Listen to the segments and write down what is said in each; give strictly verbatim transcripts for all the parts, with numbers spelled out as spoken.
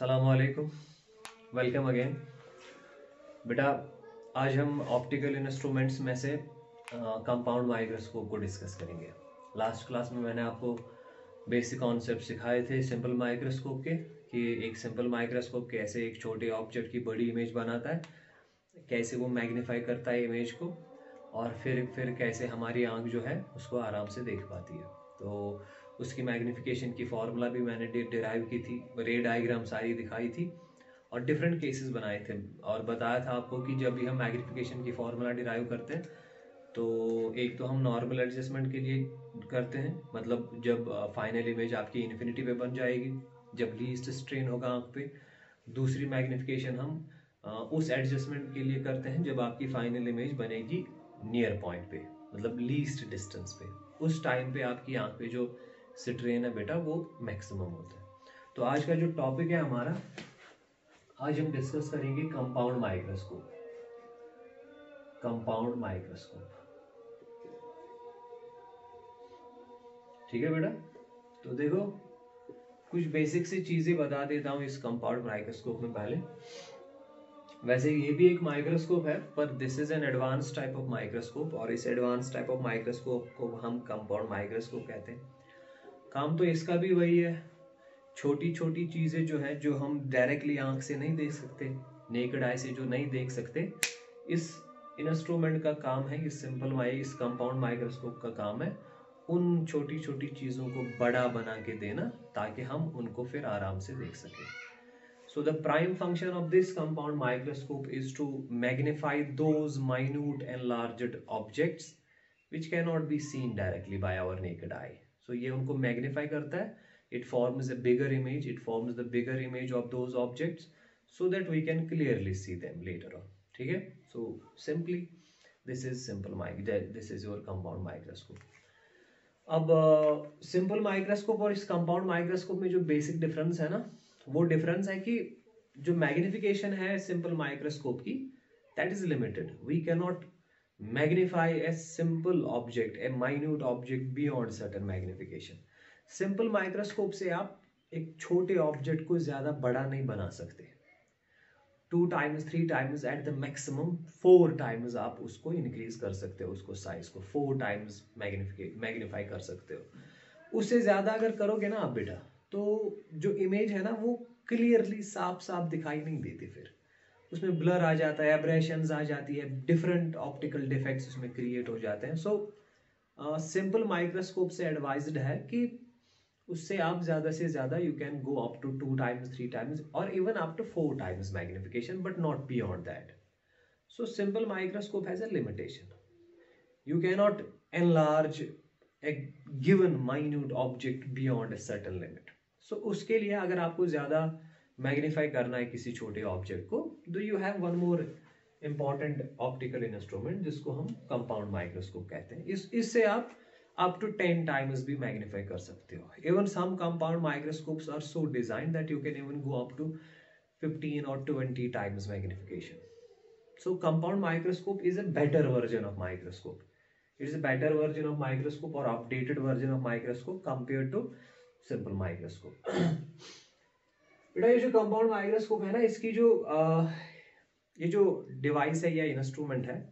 अस्सलामुअलैकुम, welcome again. बेटा आज हम ऑप्टिकल इंस्ट्रूमेंट्स में से कंपाउंड माइक्रोस्कोप को डिस्कस करेंगे। लास्ट क्लास में मैंने आपको बेसिक कॉन्सेप्ट सिखाए थे सिंपल माइक्रोस्कोप के, कि एक सिंपल माइक्रोस्कोप कैसे एक छोटे ऑब्जेक्ट की बड़ी इमेज बनाता है, कैसे वो मैग्नीफाई करता है इमेज को, और फिर फिर कैसे हमारी आंख जो है उसको आराम से देख पाती है। तो उसकी मैग्नीफिकेशन की फॉर्मूला भी मैंने डिराइव की थी, रे डायग्राम सारी दिखाई थी और डिफरेंट केसेस बनाए थे, और बताया था आपको कि जब भी हम मैग्नीफिकेशन की फॉर्मूला डिराइव करते हैं तो एक तो हम नॉर्मल एडजस्टमेंट के लिए करते हैं, मतलब जब फाइनल इमेज आपकी इन्फिनिटी पे बन जाएगी, जब लीस्ट स्ट्रेन होगा आंख पे। दूसरी मैग्नीफिकेशन हम आ, उस एडजस्टमेंट के लिए करते हैं जब आपकी फाइनल इमेज बनेगी नियर पॉइंट पे, मतलब लीस्ट डिस्टेंस पे। उस टाइम पे आपकी आंख पे जो स्ट्रेन है बेटा वो मैक्सिमम होता है। तो आज का जो टॉपिक है हमारा, आज हम डिस्कस करेंगे कंपाउंड माइक्रोस्कोप। कंपाउंड माइक्रोस्कोप, ठीक है बेटा। तो देखो कुछ बेसिक सी चीजें बता देता हूं इस कंपाउंड माइक्रोस्कोप में। पहले वैसे ये भी एक माइक्रोस्कोप है, पर this is an advance type of microscope, और इस एडवांस टाइप ऑफ माइक्रोस्कोप को हम कंपाउंड माइक्रोस्कोप कहते हैं। काम तो इसका भी वही है, छोटी छोटी चीजें जो है जो हम डायरेक्टली आंख से नहीं देख सकते, नेकेड आई से जो नहीं देख सकते, इस इंस्ट्रूमेंट का काम है, इस सिंपल माइ इस कंपाउंड माइक्रोस्कोप का काम है उन छोटी छोटी चीजों को बड़ा बना के देना, ताकि हम उनको फिर आराम से देख सकें। So the prime function of this compound microscope is to magnify those minute enlarged objects which cannot be seen directly by our naked eye. So ये उनको magnify करता है, it forms a bigger image, it forms the bigger image of those objects so that we can clearly see them later on. ठीक है? So simply this is simple mic, this is your compound microscope. अब simple uh, microscope और इस compound microscope में जो basic difference है ना, वो डिफरेंस है कि जो मैग्निफिकेशन है सिंपल माइक्रोस्कोप की, that is limited. We can not magnify a simple object, a minute object beyond certain magnification. Simple microscope से आप एक छोटे ऑब्जेक्ट को ज्यादा बड़ा नहीं बना सकते। Two times three times at the maximum four times आप उसको इंक्रीज कर सकते हो, उसको साइज को फोर टाइम्स मैग्नीफाई कर सकते हो। उससे ज्यादा अगर करोगे ना आप बेटा, तो जो इमेज है ना वो क्लियरली साफ साफ दिखाई नहीं देती, फिर उसमें ब्लर आ जाता है, एब्रेशंस आ जाती है, डिफरेंट ऑप्टिकल डिफेक्ट्स उसमें क्रिएट हो जाते हैं। सो सिंपल माइक्रोस्कोप से एडवाइज्ड है कि उससे आप ज्यादा से ज्यादा you can go up to two times three times और even up to four times magnification, but not beyond that. So simple microscope has a limitation, you cannot enlarge a given minute object beyond a certain limit. So उसके लिए अगर आपको ज्यादा magnify करना है किसी छोटे ऑब्जेक्ट को, तो you have one more important optical instrument जिसको हम कंपाउंड माइक्रोस्कोप कहते हैं। इस इससे आप अप टू टेन टाइम्स भी मैग्नीफाई कर सकते हो। Even some compound microscopes are so designed that you can even go up to fifteen और twenty times magnification. So compound microscope is a better version of microscope. It is a better version of microscope or updated version of microscope compared to simple microscope. बेटा ये जो compound microscope है ना, इसकी जो आ, ये जो डिवाइस है या इंस्ट्रूमेंट है,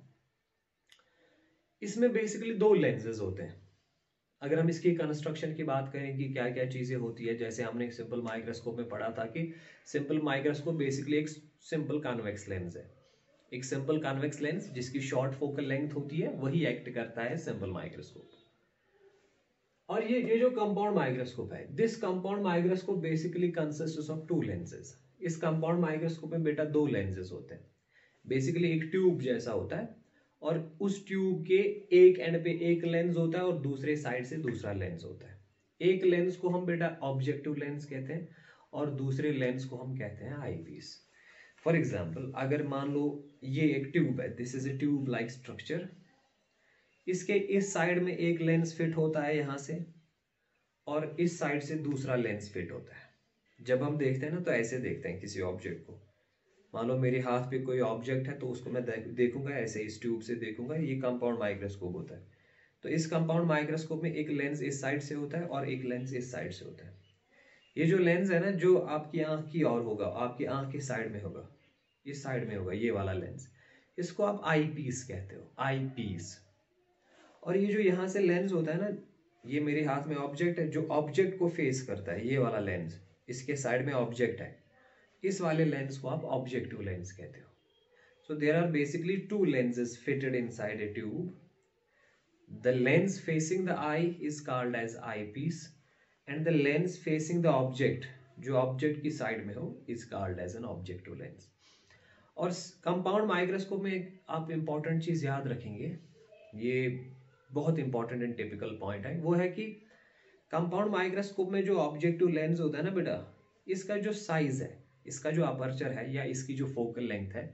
इसमें बेसिकली दो लेंसेज होते हैं। अगर हम इसकी कंस्ट्रक्शन की बात करें कि क्या क्या चीजें होती है, जैसे हमने सिंपल माइक्रोस्कोप में पढ़ा था कि सिंपल माइक्रोस्कोप बेसिकली एक सिंपल कॉन्वेक्स लेंस है। एक सिंपल कॉन्वेक्स लेंस जिसकी शॉर्ट फोकल लेंथ होती है, वही एक्ट करता है सिंपल माइक्रोस्कोप। और ये ये जो कंपाउंड माइक्रोस्कोप है, this compound microscope basically consists of two lenses. इस कंपाउंड माइक्रोस्कोप में बेटा दो लेंसेज होते हैं। बेसिकली एक ट्यूब जैसा होता है, और उस ट्यूब के एक एंड पे एक लेंस होता है और दूसरे साइड से दूसरा लेंस होता है। एक लेंस को हम बेटा ऑब्जेक्टिव लेंस कहते हैं और दूसरे लेंस को हम कहते हैं आईपीस। फॉर एग्जाम्पल, अगर मान लो ये एक ट्यूब है, this is a tube like structure, इसके इस साइड में एक लेंस फिट होता है यहां से, और इस साइड से दूसरा लेंस फिट होता है। जब हम देखते हैं ना तो ऐसे देखते हैं किसी ऑब्जेक्ट को। मान लो मेरे हाथ पे कोई ऑब्जेक्ट है तो उसको मैं देखूंगा ऐसे, इस ट्यूब से देखूंगा। ये कंपाउंड माइक्रोस्कोप होता है। तो इस कंपाउंड माइक्रोस्कोप में एक लेंस इस साइड से होता है और एक लेंस इस साइड से होता है। ये जो लेंस है ना, जो आपकी आंख की ओर होगा, आपकी आंख के साइड में होगा, इस साइड में होगा ये वाला लेंस, इसको आप आई पीस कहते हो, आई पीस। और ये जो यहाँ से लेंस होता है ना, ये मेरे हाथ में ऑब्जेक्ट है, जो ऑब्जेक्ट को फेस करता है, ये वाला लेंस, इसके साइड में ऑब्जेक्ट है, इस वाले लेंस को आप ऑब्जेक्टिव लेंस कहते हो। So there are basically two lenses fitted inside a tube. The lens facing the eye is called as eyepiece, and the lens facing the object, जो ऑब्जेक्ट की साइड में हो, is called as an objective lens. और compound microscope में आप important चीज याद रखेंगे, ये बहुत इंपॉर्टेंट एंड टिपिकल पॉइंट है, वो है कि कंपाउंड माइक्रोस्कोप में जो ऑब्जेक्टिव लेंस होता है ना बेटा, इसका जो साइज है, इसका जो अपर्चर है या इसकी जो फोकल लेंथ है,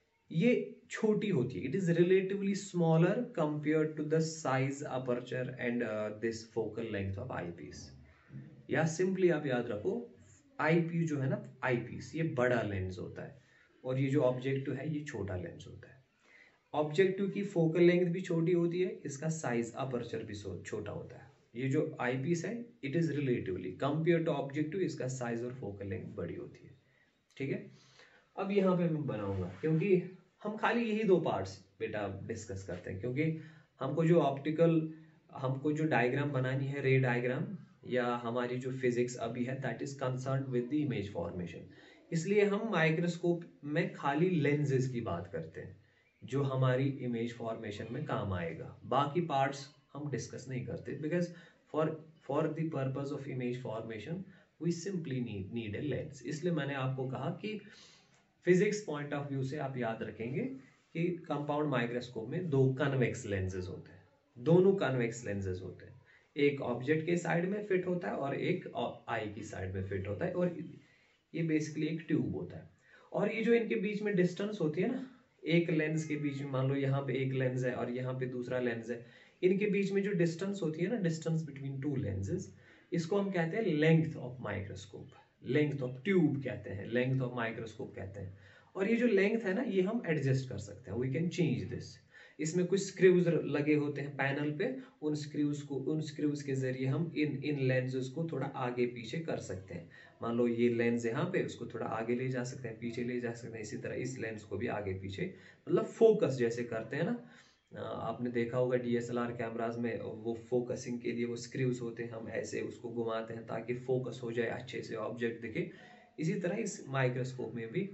ये छोटी होती है। It is relatively smaller compare to the size, aperture and this focal length of eyepiece. या सिंपली आप याद रखो, आई पीस जो है ना, आई पीस ये बड़ा लेंस होता है, और ये जो ऑब्जेक्टिव है ये छोटा लेंस होता है। ऑब्जेक्टिव की फोकल लेंथ भी छोटी होती है, इसका साइज, अपर्चर भी छोटा होता है। ये जो आई पीस है, it is relatively compare to objective, इसका साइज और फोकल लेंथ बड़ी होती है। ठीक है, अब यहाँ पे मैं बनाऊंगा, क्योंकि हम खाली यही दो पार्ट्स बेटा डिस्कस करते हैं, क्योंकि हमको जो ऑप्टिकल, हमको जो डायग्राम बनानी है, रे डायग्राम, या हमारी जो फिजिक्स अभी है, that is concern with the image formation. इसलिए हम माइक्रोस्कोप में खाली लेंसेज की बात करते हैं, जो हमारी इमेज फॉर्मेशन में काम आएगा। बाकी पार्ट्स हम डिस्कस नहीं करते, because for for the purpose of image formation we simply need need a lens. इसलिए मैंने आपको कहा कि फिजिक्स पॉइंट ऑफ व्यू से आप याद रखेंगे कि कंपाउंड माइक्रोस्कोप में दो कन्वेक्स लेंसेज होते हैं, दोनों कन्वेक्स लेंसेज होते हैं, एक ऑब्जेक्ट के साइड में फिट होता है और एक आई की साइड में फिट होता है, और ये बेसिकली एक ट्यूब होता है। और ये जो इनके बीच में डिस्टेंस होती है ना, एक लेंस के बीच में, मान लो यहाँ पे एक लेंस है और यहाँ पे दूसरा लेंस है, इनके बीच में जो डिस्टेंस होती है ना, डिस्टेंस बिटवीन टू लेंसेज, इसको हम कहते हैं length of microscope, length of tube कहते हैं, लेंथ ऑफ माइक्रोस्कोप कहते हैं। और ये जो लेंथ है ना, ये हम एडजस्ट कर सकते हैं, वी कैन चेंज दिस। इसमें कुछ स्क्रूज लगे होते हैं पैनल पे, उन स्क्रूज को, उन स्क्रूज के जरिए हम इन इन लेंसेज को थोड़ा आगे पीछे कर सकते हैं। मान लो ये लेंस यहाँ पे, उसको थोड़ा आगे ले जा सकते हैं, पीछे ले जा सकते हैं, इसी तरह इस लेंस को भी आगे पीछे, मतलब फोकस जैसे करते हैं ना, आपने देखा होगा डीएसएलआर कैमराज में, वो फोकसिंग के लिए वो स्क्रूज होते हैं, हम ऐसे उसको घुमाते हैं ताकि फोकस हो जाए, अच्छे से ऑब्जेक्ट दिखे। इसी तरह इस माइक्रोस्कोप में भी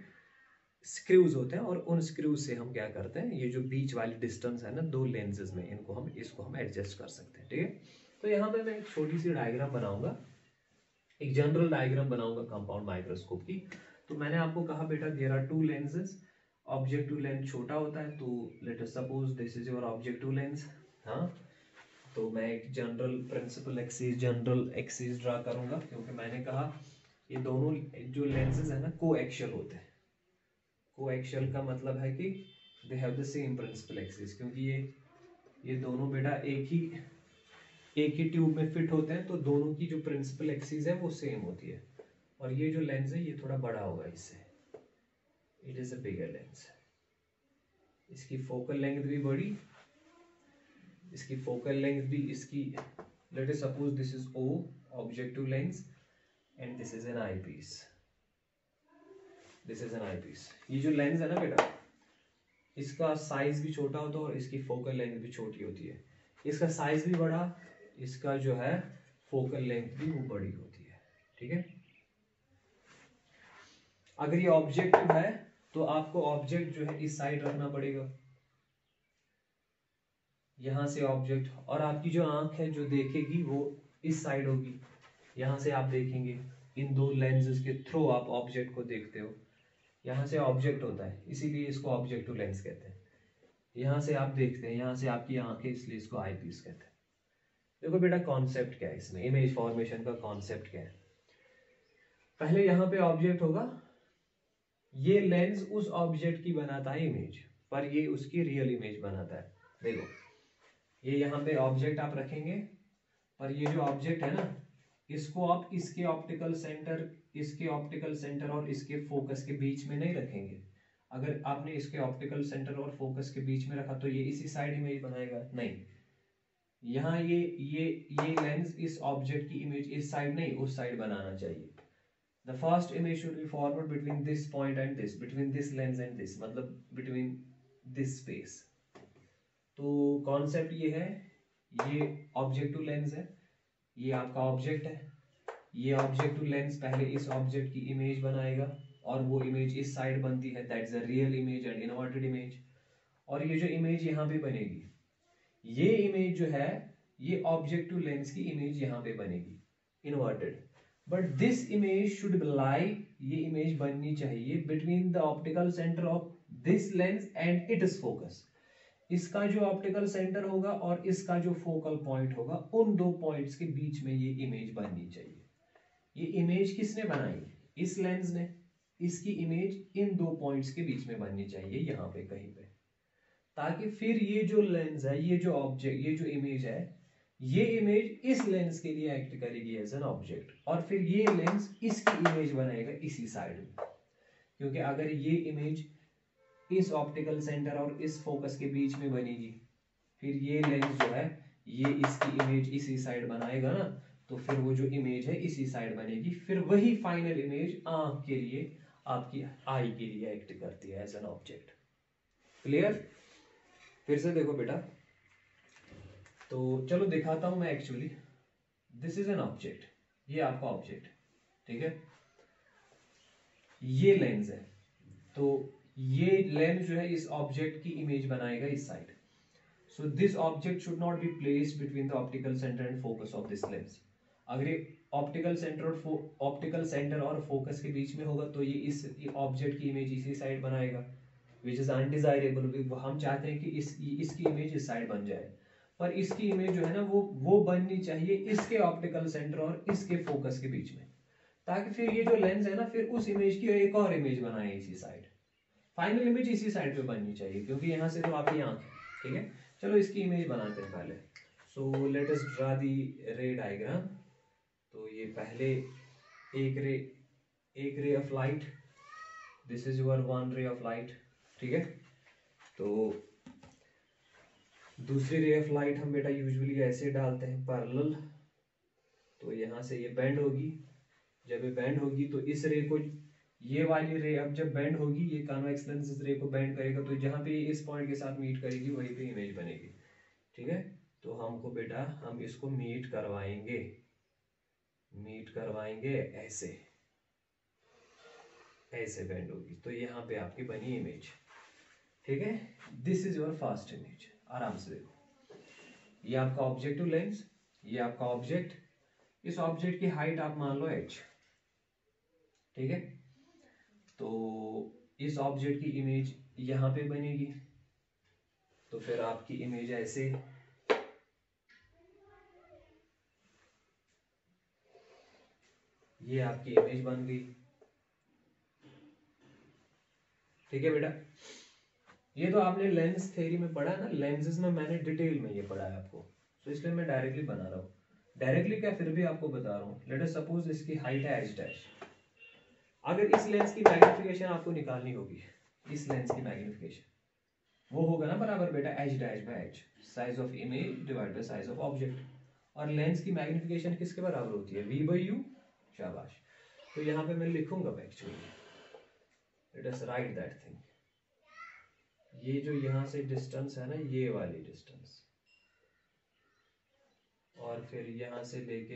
स्क्रूज होते हैं, और उन स्क्रूज से हम क्या करते हैं, ये जो बीच वाली डिस्टेंस है ना दो लेंसेज में, इनको हम इसको हम एडजस्ट कर सकते हैं। ठीक है, तो यहाँ पे मैं एक छोटी सी डायग्राम बनाऊंगा, एक जनरल डायग्राम बनाऊंगा कंपाउंड माइक्रोस्कोप की। तो मैंने आपको कहा बेटा, there are two lenses, objective lens छोटा होता है, तो let us suppose this is your objective lens. हाँ, तो मैं एक general principal axis, general axis draw करूंगा, क्योंकि मैंने कहा ये दोनों जो लेंसेज है ना कोएक्सियल होते हैं। कोएक्सियल का मतलब है कि they have the same principal axis, क्योंकि ये ये दोनों बेटा एक ही एक ही ट्यूब में फिट होते हैं, तो दोनों की जो प्रिंसिपल एक्सिस है वो सेम होती है। और ये जो लेंस है ये थोड़ा बड़ा होगा इससे, it is a bigger lens, इसकी फोकल लेंथ भी बड़ी, इसकी फोकल लेंथ भी, इसकी let us suppose this is o objective lens and this is an eyepiece, this is an eyepiece. ये जो लेंस है ना बेटा, इसका साइज भी छोटा होता है और इसकी फोकल लेंथ भी छोटी होती है। इसका साइज भी बड़ा, इसका जो है फोकल लेंथ भी वो बड़ी होती है। ठीक है, अगर ये ऑब्जेक्टिव है तो आपको ऑब्जेक्ट जो है इस साइड रखना पड़ेगा, यहां से ऑब्जेक्ट, और आपकी जो आंख है जो देखेगी वो इस साइड होगी, यहां से आप देखेंगे, इन दो लेंसेज के थ्रू आप ऑब्जेक्ट को देखते हो, यहां से ऑब्जेक्ट होता है, इसीलिए इसको ऑब्जेक्टिव लेंस कहते हैं। यहां से आप देखते हैं, यहां से आपकी आंख है, इसलिए इसको आई पीस कहते हैं। देखो बेटा कॉन्सेप्ट क्या है इसमें, इमेज फॉर्मेशन का कॉन्सेप्ट क्या है। पहले यहां पे ऑब्जेक्ट होगा, ये लेंस उस ऑब्जेक्ट की बनाता है इमेज, पर ये उसकी रियल इमेज बनाता है। देखो ये यहाँ पे ऑब्जेक्ट आप रखेंगे, और ये जो ऑब्जेक्ट है ना, इसको आप इसके ऑप्टिकल सेंटर, इसके ऑप्टिकल सेंटर और इसके फोकस के बीच में नहीं रखेंगे। अगर आपने इसके ऑप्टिकल सेंटर और फोकस के बीच में रखा तो ये इसी साइड इमेज बनाएगा, नहीं, यहाँ ये ये ये लेंस इस ऑब्जेक्ट की इमेज इस साइड नहीं उस साइड बनाना चाहिए। The first image should be forward between this point and this, between this lens and this, मतलब बिटवीन दिस स्पेस। तो कॉन्सेप्ट ये है, ये ऑब्जेक्टिव लेंस है, ये आपका ऑब्जेक्ट है, ये ऑब्जेक्टिव लेंस पहले इस ऑब्जेक्ट की इमेज बनाएगा और वो इमेज इस साइड बनती है, that's a real image and inverted image. और ये जो इमेज यहाँ पे बनेगी, ये इमेज जो है ये ऑब्जेक्टिव लेंस की इमेज यहाँ पे बनेगी inverted, but this image should lie, ये इमेज बननी चाहिए between the optical centre of this lens and its focus. इसका जो ऑप्टिकल सेंटर होगा और इसका जो फोकल पॉइंट होगा, उन दो पॉइंट्स के बीच में ये इमेज बननी चाहिए। ये इमेज किसने बनाई? इस लेंस ने। इसकी इमेज इन दो पॉइंट्स के बीच में बननी चाहिए यहाँ पे कहीं पे, ताकि फिर ये जो लेंस है, ये जो ऑब्जेक्ट, ये जो इमेज है, ये इमेज इस लेंस के लिए एक्ट करेगी एज एन ऑब्जेक्ट, और फिर ये लेंस इसकी इमेज बनाएगा इसी साइड में। क्योंकि अगर ये इमेज इस ऑप्टिकल सेंटर और इस फोकस के बीच में बनेगी, फिर ये लेंस जो है ये इसकी इमेज इसी साइड बनाएगा ना, तो फिर वो जो इमेज है इसी साइड बनेगी, फिर वही फाइनल इमेज आंख के लिए, आपकी आई के लिए एक्ट करती है एज एन ऑब्जेक्ट। क्लियर? फिर से देखो बेटा, तो चलो दिखाता हूं मैं। Actually this is an object, ये आपका ऑब्जेक्ट, ठीक है, ये लेंस है, तो ये लेंस जो है इस ऑब्जेक्ट की इमेज बनाएगा इस side. So this object should not be placed between the optical centre and focus of this lens. अगर ये ऑप्टिकल सेंटर और ऑप्टिकल सेंटर और फोकस के बीच में होगा तो ये इस ऑब्जेक्ट की इमेज इसी साइड बनाएगा, विच इज अनडिजायरेबल। हम चाहते हैं कि इस इसकी इमेज इस साइड बन जाए, पर इसकी इमेज जो है ना वो वो बननी चाहिए इसके ऑप्टिकल सेंटर और इसके फोकस के बीच में, ताकि फिर ये जो लेंस है ना फिर उस इमेज की एक और इमेज बनाए इसी साइड। फाइनल इमेज इसी साइड पे बननी चाहिए, क्योंकि यहाँ से तो आपकी आंख है, ठीक है। चलो इसकी इमेज बनाते हैं पहले। सो लेट अस ड्रा दी रे डायग्राम। तो ये पहले एक रे एक ray of light, this is your one ray of light, ठीक है। तो दूसरी रे ऑफ लाइट हम बेटा यूजुअली ऐसे डालते हैं पैरेलल। तो यहाँ से ये बेंड होगी, जब ये बेंड होगी तो इस रे को, ये वाली रे अब जब बेंड होगी, ये कॉन्वेक्स लेंस इस रे को बेंड करेगा, तो जहां पे इस पॉइंट के साथ मीट करेगी वहीं पे इमेज बनेगी, ठीक है। तो हमको बेटा हम इसको मीट करवाएंगे, मीट करवाएंगे ऐसे, ऐसे बेंड होगी, तो यहाँ पे आपकी बनी इमेज, ठीक है। This is your first image. आराम से देखो, ये आपका ऑब्जेक्टिव लेंस, ये आपका ऑब्जेक्ट, इस ऑब्जेक्ट की हाइट आप मान लो h, ठीक है। तो इस ऑब्जेक्ट की इमेज यहां पे बनेगी, तो फिर आपकी इमेज ऐसे, ये आपकी इमेज बन गई, ठीक है बेटा। ये तो आपने लेंस थ्योरी में पढ़ा है ना, लेंसेज में मैंने डिटेल में ये पढ़ा है आपको, तो इसलिए मैं डायरेक्टली बना रहा हूँ। डायरेक्टली क्या, फिर भी आपको बता रहा हूँ। लेट अस सपोज इसकी हाइट है h डैश। अगर इस लेंस की मैग्निफिकेशन आपको निकालनी होगी, इस लेंस की मैग्निफिकेशन वो होगा ना बराबर बेटा h dash by h, size of image divide by size of object. और लेंस की मैग्निफिकेशन किसके बराबर होती है? v by u। शाबाश। तो यहाँ पे मैं लिखूंगा actually, let us write that thing. ये जो यहाँ से डिस्टेंस है ना, ये वाली डिस्टेंस, और फिर यहाँ से लेके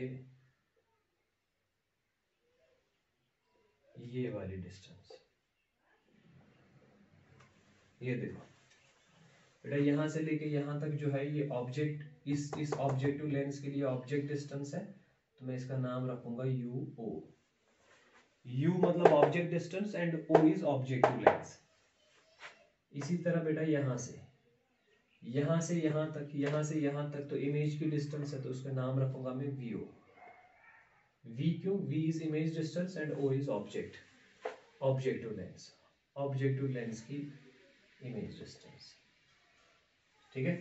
ये वाली डिस्टेंस, ये देखो बेटा, यहाँ से लेके यहाँ तक जो है ये ऑब्जेक्ट, इस इस ऑब्जेक्टिव लेंस के लिए ऑब्जेक्ट डिस्टेंस है, तो मैं इसका नाम रखूंगा यू ओ। यू मतलब object distance and o is objective lens. इसी तरह बेटा यहाँ से यहाँ से यहाँ तक, यहाँ से यहाँ तक तो इमेज की डिस्टेंस है, तो उसका नाम रखूंगा मैं वी ओ। वी क्यों? V is image distance and o is object, objective lens, objective lens की इमेज डिस्टेंस, ठीक है।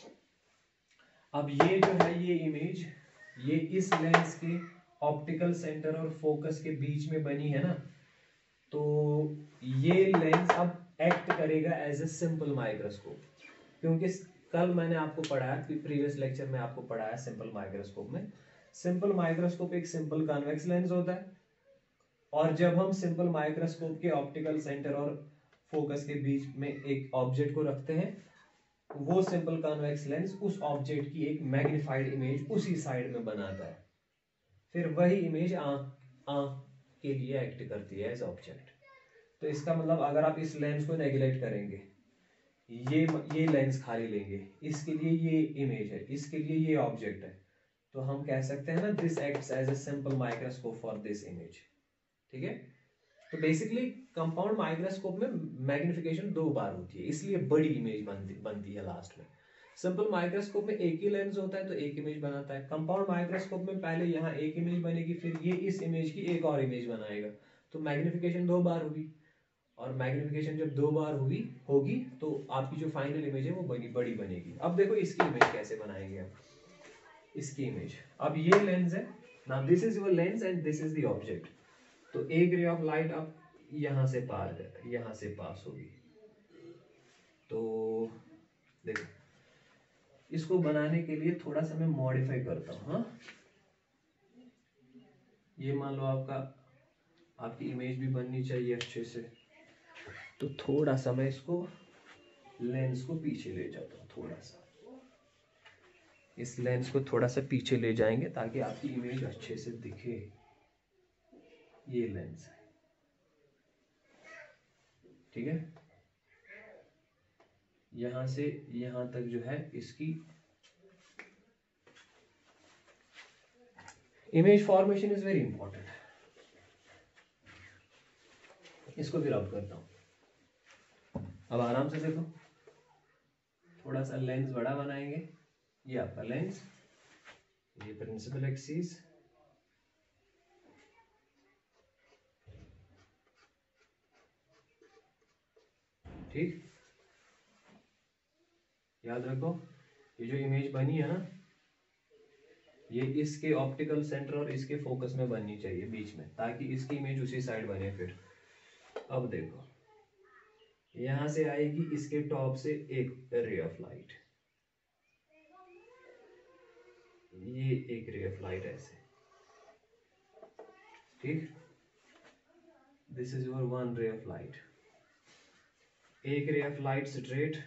अब ये जो है ये इमेज, ये इस लेंस के ऑप्टिकल सेंटर और फोकस के बीच में बनी है ना, तो ये लेंस अब एक्ट करेगा एज ए सिंपल माइक्रोस्कोप, क्योंकि कल मैंने आपको पढ़ाया, प्रीवियस लेक्चर में आपको पढ़ाया सिंपल माइक्रोस्कोप में, सिंपल माइक्रोस्कोप एक सिंपल कॉन्वेक्स लेंस होता है, और जब हम सिंपल माइक्रोस्कोप के ऑप्टिकल सेंटर और फोकस के बीच में एक ऑब्जेक्ट को रखते हैं, वो सिंपल कॉन्वेक्स लेंस उस ऑब्जेक्ट की एक मैग्नीफाइड इमेज उसी साइड में बनाता है, फिर वही इमेज आंख आंख के लिए एक्ट करती है एज ऑब्जेक्ट। तो इसका मतलब अगर आप इस लेंस को नेग्लेक्ट करेंगे, ये ये लेंस खाली लेंगे, इसके लिए ये इमेज है, इसके लिए ये ऑब्जेक्ट है, तो हम कह सकते हैं ना this acts as a simple microscope for this image. ठीक है, तो बेसिकली कंपाउंड माइक्रोस्कोप में मैग्निफिकेशन दो बार होती है, इसलिए बड़ी इमेज बनती बनती है लास्ट में। सिंपल माइक्रोस्कोप में एक ही लेंस होता है तो एक इमेज बनाता है। कंपाउंड माइक्रोस्कोप में पहले यहाँ एक इमेज बनेगी, फिर ये इस इमेज की एक और इमेज बनाएगा, तो मैग्निफिकेशन दो बार होगी, और मैग्निफिकेशन जब दो बार हुई होगी तो आपकी जो फाइनल इमेज है वो बनी बड़ी बनेगी। अब देखो इसकी इमेज कैसे बनाएंगे हम, इसकी इमेज, अब ये लेंस है ना, this is your lens and this is the object, तो एक रे ऑफ लाइट अब यहां से पार है, यहां से पास होगी, तो देखो इसको बनाने के लिए थोड़ा सा मैं मॉडिफाई करता हूं। हाँ, ये मान लो आपका आपकी इमेज भी बननी चाहिए अच्छे से, तो थोड़ा सा मैं इसको लेंस को पीछे ले जाता हूँ, थोड़ा सा इस लेंस को थोड़ा सा पीछे ले जाएंगे ताकि आपकी इमेज अच्छे से दिखे। ये लेंस है, ठीक है, यहां से यहां तक जो है इसकी image formation is very important. इसको भी रब करता हूं, अब आराम से देखो, थोड़ा सा लेंस बड़ा बनाएंगे, ये आपका लेंस, ये प्रिंसिपल एक्सिस, ठीक, याद रखो ये जो इमेज बनी है ना, ये इसके ऑप्टिकल सेंटर और इसके फोकस में बननी चाहिए बीच में, ताकि इसकी इमेज उसी साइड बने। फिर अब देखो यहां से आएगी इसके टॉप से एक रे ऑफ लाइट, ये एक रे ऑफ लाइट ऐसे, ठीक, this is your one ray of light, एक रे ऑफ लाइट स्ट्रेट,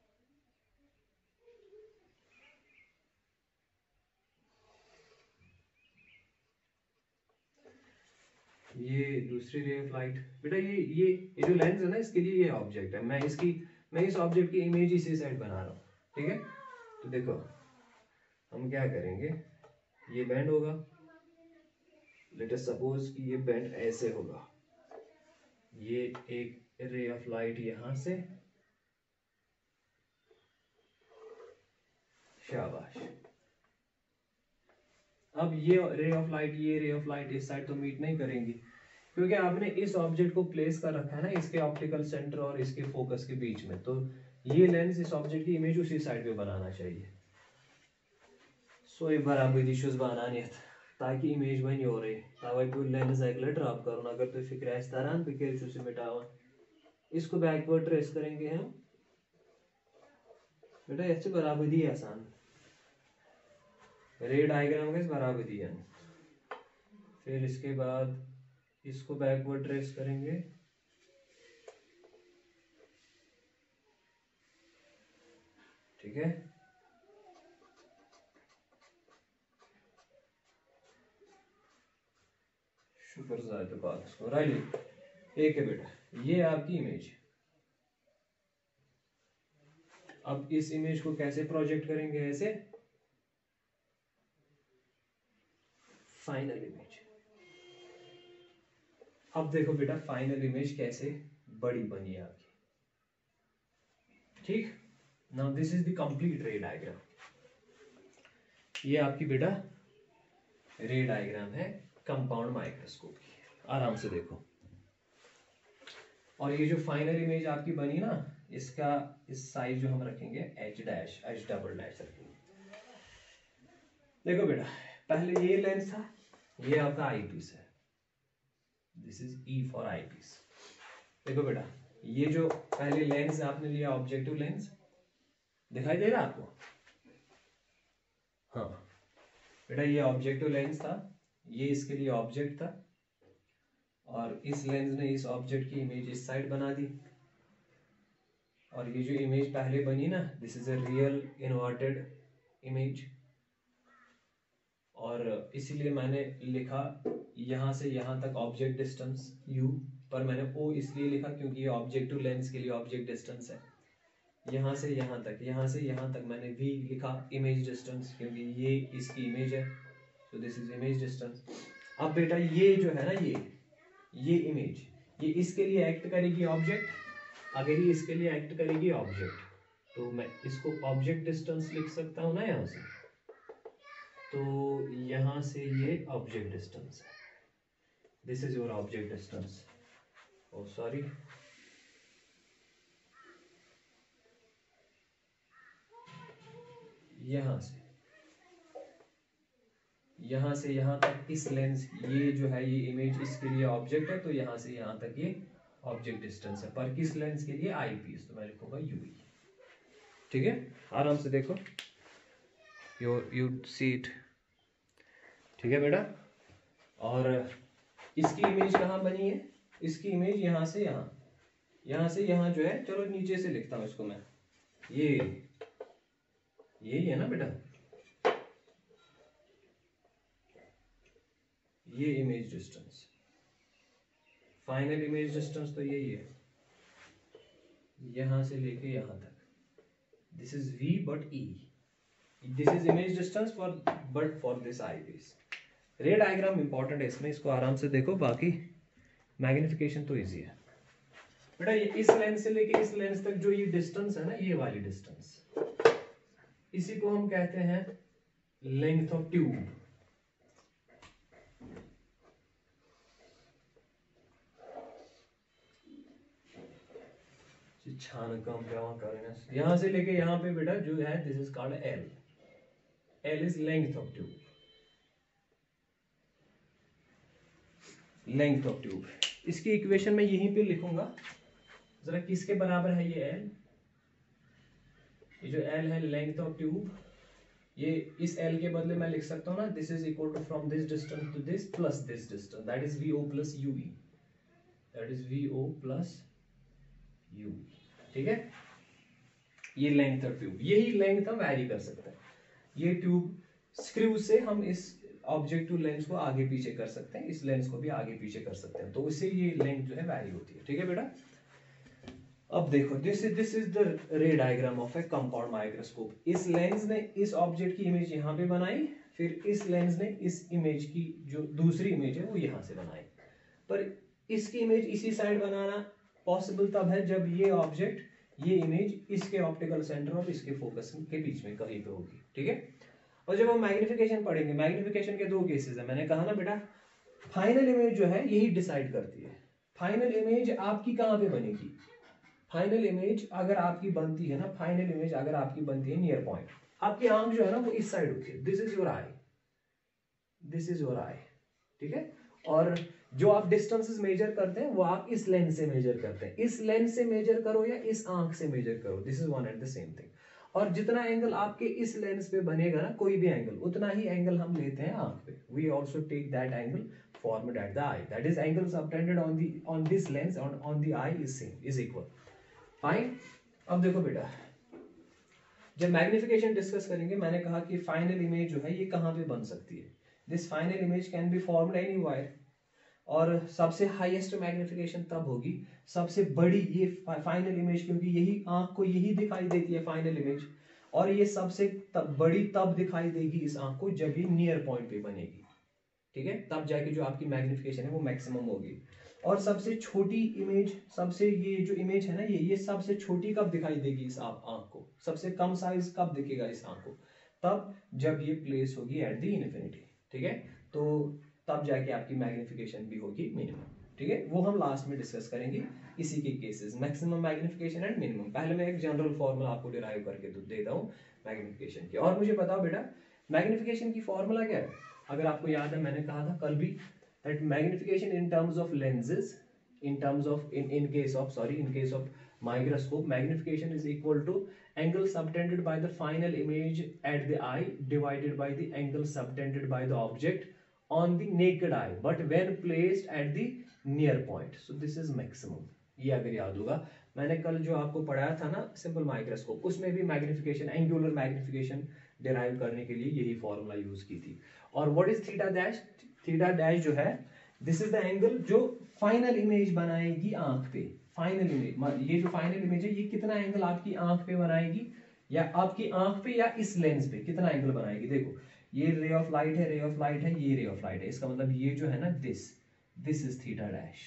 ये दूसरी रे ऑफ लाइट। बेटा ये ये ये जो लेंस है ना, इसके लिए ये ऑब्जेक्ट है, मैं इसकी मैं इस ऑब्जेक्ट की इमेज इसी साइड बना रहा हूँ, ठीक है। तो देखो हम क्या करेंगे, ये बैंड होगा, लेट अस सपोज कि ये बैंड ऐसे होगा, ये एक रे ऑफ लाइट यहां से, शाबाश, अब ये रे ऑफ लाइट ये रे ऑफ लाइट इस साइड तो मीट नहीं करेंगी, क्योंकि आपने इस ऑब्जेक्ट को प्लेस कर रखा है ना इसके ऑप्टिकल सेंटर और इसके फोकस के बीच में, तो ये लेंस इस ऑब्जेक्ट की इमेज उसी साइड पे बनाना चाहिए। सो एक बार आप दिशुस बनानी ताकि इमेज बन हो रही, तवे पे लेंस एक ड्रॉप करो, अगर तो फिक्र है इस तरह पे कर से मिटावा, इसको बैकवर्ड ट्रेस करेंगे हम, बेटा इससे बराबरी है आसान, रे डायग्राम का इस बराबरी है, फिर इसके बाद इसको बैकवर्ड ट्रेस करेंगे, ठीक है, शुक्र ज़ाहिद बात इसको राइट, एक है बेटा, ये आपकी इमेज। अब इस इमेज को कैसे प्रोजेक्ट करेंगे, ऐसे फाइनल इमेज। अब देखो बेटा फाइनल इमेज कैसे बड़ी बनी है आपकी, ठीक। Now this is the complete ray diagram, ये आपकी बेटा रे डायग्राम है कंपाउंड माइक्रोस्कोप की, आराम से देखो। और ये जो फाइनल इमेज आपकी बनी ना, इसका इस साइज जो हम रखेंगे h dash h double dash रखेंगे। देखो बेटा पहले ये लेंस था, ये आपका आई पीस है, this is e for eyepiece. देखो बेटा ये जो पहले लेंस आपने लिया ऑब्जेक्टिव लेंस, दिखाई दे रहा है आपको? हाँ बेटा, ये ऑब्जेक्टिव लेंस था, ये इसके लिए ऑब्जेक्ट था, और इस लेंस ने इस ऑब्जेक्ट की इमेज इस साइड बना दी, और ये जो इमेज पहले बनी ना, this is a real inverted image, और इसीलिए मैंने लिखा यहाँ से यहाँ तक ऑब्जेक्ट डिस्टेंस u, पर मैंने o इसलिए लिखा क्योंकि ये ऑब्जेक्टिव लेंस के लिए ऑब्जेक्ट डिस्टेंस है। यहाँ से यहाँ तक, यहाँ से यहाँ तक मैंने v लिखा इमेज डिस्टेंस, क्योंकि ये इसकी इमेज है, तो दिस इज इमेज डिस्टेंस। अब बेटा ये जो है ना, ये ये इमेज, ये इसके लिए एक्ट करेगी ऑब्जेक्ट, अगर ये इसके लिए एक्ट करेगी ऑब्जेक्ट, तो मैं इसको ऑब्जेक्ट डिस्टेंस लिख सकता हूँ ना यहाँ से, तो यहाँ से ये ऑब्जेक्ट डिस्टेंस है, this is your object distance. Oh sorry, यहाँ से यहाँ से यहाँ तक इस लेंस, ये जो है ये इमेज इसके लिए ऑब्जेक्ट है, तो यहाँ से यहाँ तक ये ऑब्जेक्ट डिस्टेंस है, पर किस लेंस के लिए? आई पीस, तो मैं लिखूंगा यूवी। ठीक है, आराम से देखो, यू यू सी इट। ठीक है बेटा, और इसकी इमेज कहाँ बनी है? इसकी इमेज यहाँ से यहाँ, यहाँ से यहाँ जो है, चलो नीचे से लिखता हूँ इसको मैं, ये यही है ना बेटा, ये image distance, final image distance तो यही है, यहां से लेके यहां तक, this is v but e, this is image distance for but for this eyepiece. Ray diagram important है इसमें, इसको आराम से देखो, बाकी मैग्निफिकेशन तो इजी है बेटा। ये इस लेंस से लेके इस लेंस तक जो ये डिस्टेंस है ना, ये वाली डिस्टेंस, इसी को हम कहते हैं लेंथ ऑफ ट्यूब। छान कम कर, यहां से लेके यहां पे बेटा जो है, this is called L, L is length of tube, length of tube. इसकी इक्वेशन मैं यहीं पे लिखूंगा जरा, किसके बराबर है ये एल, ये जो एल है लेंथ ऑफ ट्यूब, ये इस एल के बदले मैं लिख सकता हूं ना, this is equal to from this distance to this plus this distance, that is vo plus u v, that is vo plus u v. ठीक है, ये लेंथ ऑफ ट्यूब, यही लेंथ हम वैरी कर सकते हैं, ये ट्यूब स्क्रू से हम इस ऑब्जेक्टिव लेंस को आगे पीछे कर सकते हैं, इस लेंस को भी आगे पीछे कर सकते हैं, तो इससे ये लेंथ जो है वैरी होती है। ठीक है बेटा, अब देखो, this is this is the ray diagram of a compound microscope. इस लेंस ने इस ऑब्जेक्ट की इमेज यहाँ पे बनाई, फिर इस लेंस ने इस इमेज की जो दूसरी इमेज है वो यहाँ से बनाई, पर इसकी इमेज इसी साइड बनाना पॉसिबल तब है जब ये ऑब्जेक्ट, ये इमेज इसके ऑप्टिकल सेंटर और इसके फोकस के बीच में कहीं पे होगी। ठीक है, और जब हम मैग्निफिकेशन पढ़ेंगे, मैग्निफिकेशन के दो केसेस है, मैंने कहा ना बेटा, फाइनल इमेज जो है यही डिसाइड करती है, फाइनल इमेज आपकी कहाँ पे बनेगी, फाइनल इमेज अगर आपकी बनती है ना, फाइनल इमेज अगर आपकी बनती है नियर पॉइंट, आपकी आंख जो है ना वो इस साइड होती है, this is your eye, this is your eye. ठीक है, और जो आप डिस्टेंसेस मेजर करते हैं वो आप इस लेंस से मेजर करते हैं, इस लेंस से मेजर करो या इस आंख से मेजर करो, this is one and the same thing. और जितना एंगल आपके इस लेंस पे बनेगा ना, कोई भी एंगल, उतना ही एंगल हम लेते हैं आंख पे, we also take that angle formed at the eye, that is angle subtended on the on this lens on on the eye is same, is equal, fine। अब देखो बेटा, जब मैग्निफिकेशन डिस्कस करेंगे, मैंने कहा कि फाइनल इमेज जो है ये कहाँ पे बन सकती है, this final image can be formed anywhere, और सबसे हाईएस्ट मैग्निफिकेशन तब होगी, सबसे बड़ी ये फाइनल इमेज, क्योंकि यही आंख को यही दिखाई देती है फाइनल इमेज, और ये सबसे तब बड़ी तब दिखाई देगी इस आंख को जब ये नियर पॉइंट पे बनेगी। ठीक है, तब जाके जो आपकी मैग्निफिकेशन है वो मैक्सिमम होगी। और सबसे छोटी इमेज, सबसे ये जो इमेज है ना, ये ये सबसे छोटी कब दिखाई देगी इस आंख को, सबसे कम साइज कब दिखेगा इस आंख को, तब जब ये प्लेस होगी एट द इन्फिनिटी। ठीक है, तो तब जाके आपकी मैग्निफिकेशन भी होगी मिनिमम। ठीक है, वो हम लास्ट में डिस्कस करेंगे इसी के cases, maximum magnification and minimum. पहले मैं एक जनरल फॉर्मूला आपको डिराइव करके देता हूँ मैग्निफिकेशन की। और मुझे बताओ बेटा, मैग्निफिकेशन की फॉर्मूला क्या है? अगर आपको याद है, मैंने कहा था कल भी that magnification in terms of lenses, in terms of in in case of sorry in case of microscope, magnification is equal to angle subtended by the final image at the eye divided by the angle subtended by the object on the naked eye but when placed at the near point. So this is maximum. ये अगर याद होगा, मैंने कल जो आपको पढ़ाया था ना सिंपल माइक्रोस्कोप, उसमें भी मैग्निफिकेशन, एंगुलर मैग्निफिकेशन डिराइव करने के लिए यही फॉर्मूला यूज की थी. और what is theta dash? Theta dash जो है, दिस इज द एंगल जो फाइनल इमेज बनाएगी आंख पे. फाइनल इमेज, ये जो फाइनल इमेज है ये कितना एंगल आपकी आंख पे बनाएगी, या आपकी आंख पे या इस लेंस पे कितना एंगल बनाएगी. देखो ये रे ऑफ लाइट है, रे ऑफ लाइट है, ये रे ऑफ लाइट है, इसका मतलब ये जो है ना this this is theta dash.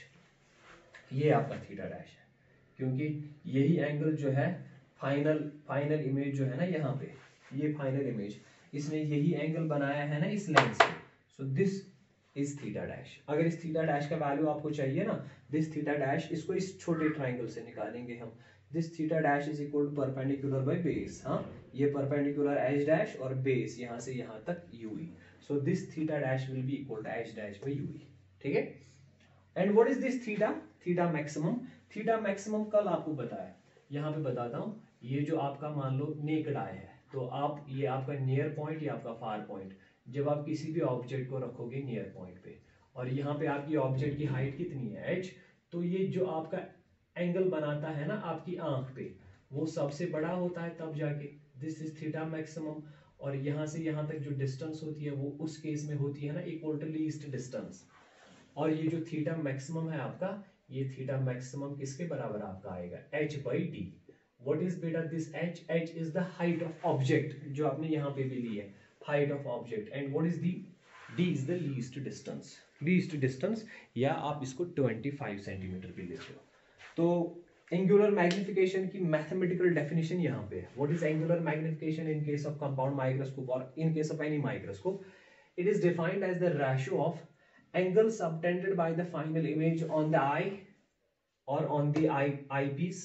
ये आपका थीटा डैश है क्योंकि यही एंगल जो है फाइनल फाइनल इमेज जो है ना यहाँ पे, ये फाइनल इमेज, इसने यही एंगल बनाया है ना इस लेंस पे. So this is theta dash. अगर इस थीटा डैश का वैल्यू आपको चाहिए ना, दिस थीटा डैश, इसको इस छोटे ट्राइंगल से निकालेंगे हम. This theta dash is equal to perpendicular by base. हाँ, ये परपेंडिकुलर एच डैश और बेस यहाँ से यहाँ तक UE. So this theta dash will be equal to H dash by UE. ठीक है. And what is this theta? Theta maximum. Theta maximum कल आपको बताया, यहाँ पे बताता हूँ. ये जो आपका मान लो नेकेड आई है, तो आप ये आपका नियर पॉइंट या आपका फार पॉइंट, जब आप किसी भी ऑब्जेक्ट को रखोगे नियर पॉइंट पे और यहाँ पे आपकी ऑब्जेक्ट की हाइट कितनी है एच, तो ये जो आपका एंगल बनाता है ना आपकी आंख पे वो सबसे बड़ा होता है तब जाके. This is theta maximum. और यहाँ से यहाँ तक जो डिस्टेंस होती है वो उस केस में होती है ना इक्वल टू लीस्ट डिस्टेंस. और ये जो थीटा मैक्सिमम है आपका, ये थीटा मैक्सिमम किसके बराबर आपका आएगा? h by D. What is बेटा this h? h is the height of object जो आपने यहाँ पे भी ली है, height of object. And what is D? d is the least distance. Least distance, या आप इसको पच्चीस सेंटीमीटर भी लेते हो. तो एंगुलर मैग्निफिकेशन की मैथमेटिकल डेफिनेशन यहाँ पे है. What is angular magnification in case of compound microscope और in case of any microscope? It is defined as the ratio of angle subtended by the final image on the eye or on the eye eyepiece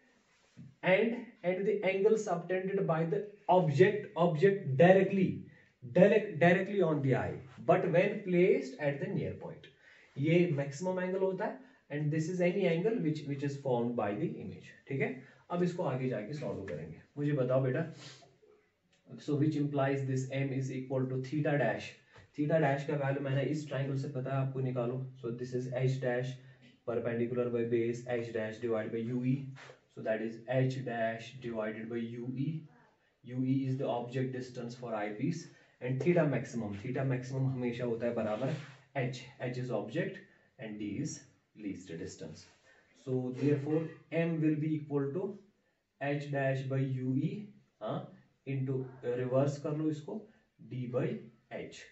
and and the angle subtended by the object object directly direct directly on the eye but when placed at the near point. ये maximum angle होता है and this is any angle which which is formed by the image. ठीक है. अब इसको आगे जाके solve करेंगे. मुझे बताओ बेटा, so which implies this m is equal to theta dash. Theta dash का वैल्यू मैंने इस ट्राइंगल से पता है आपको, निकालो. So this is H dash perpendicular by base H dash divided by UE. So that is H dash divided by UE. UE is the object distance for eyepiece. And theta maximum, theta maximum हमेशा होता है बराबर H. H is object and D is least distance. So therefore M will be equal to H dash by UE, हाँ, into reverse कर लो इसको, D by H,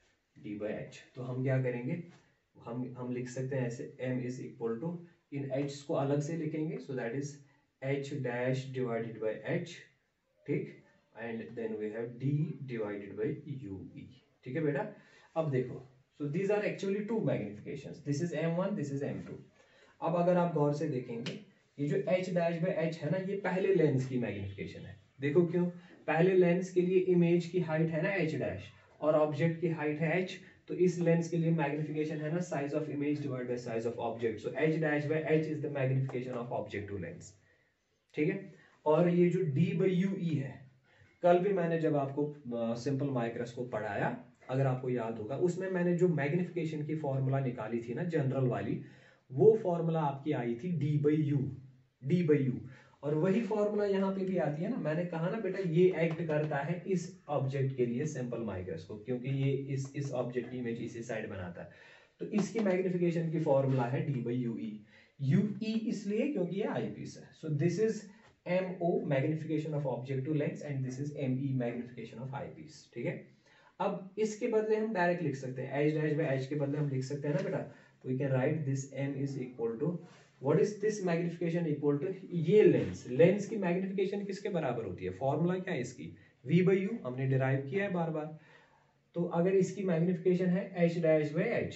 D by H. तो हम क्या करेंगे, हम हम लिख सकते हैं ऐसे, m इज इक्वल टू, इन h को अलग से लिखेंगे, so that is h dash divided by h. ठीक. And then we have d divided by ue. ठीक है बेटा. अब देखो, so these are actually two magnifications. This is M one, this is M two. अब अगर आप गौर से देखेंगे, ये जो h डैश बाय h है ना, ये पहले लेंस की मैग्निफिकेशन है. देखो क्यों? पहले लेंस के लिए इमेज की हाइट है ना h डैश और ऑब्जेक्ट की हाइट है h, तो इस लेंस के लिए मैग्निफिकेशन है ना size of image divide by size of object. So h dash by h is the magnification of object to lens. ठीक है. और ये जो d बाय ue है, कल भी मैंने जब आपको सिंपल माइक्रोस्कोप पढ़ाया, अगर आपको याद होगा, उसमें मैंने जो मैग्निफिकेशन की फॉर्मूला निकाली थी ना जनरल वाली, वो फॉर्मूला आपकी आई थी d by U, d by U. और वही फॉर्मूला यहाँ पे भी आती है ना. मैंने कहा ना बेटा, ये एक्ट करता है इस ऑब्जेक्ट के लिए सिंपल माइक्रोस्कोप, क्योंकि ये इस इस ऑब्जेक्ट की इमेज इसी साइड बनाता है. तो इसकी मैग्निफिकेशन की फॉर्मूला है D by U E. U E इसलिए क्योंकि ये आई पीस है. So this is M O magnification of object to lens and this is M E magnification of eyepiece. ठीक है. अब इसके बदले हम डायरेक्ट लिख सकते हैं, एच डैश बाय एच के बदले हम लिख सकते हैं ना बेटा, we can write this M is equal to, what is this magnification equal to, ये लेंस, लेंस की मैग्निफिकेशन किसके बराबर होती है? फॉर्मूला क्या है इसकी? v बाई यू, हमने डिराइव किया है बार बार. तो अगर इसकी मैग्निफिकेशन है h dash by h,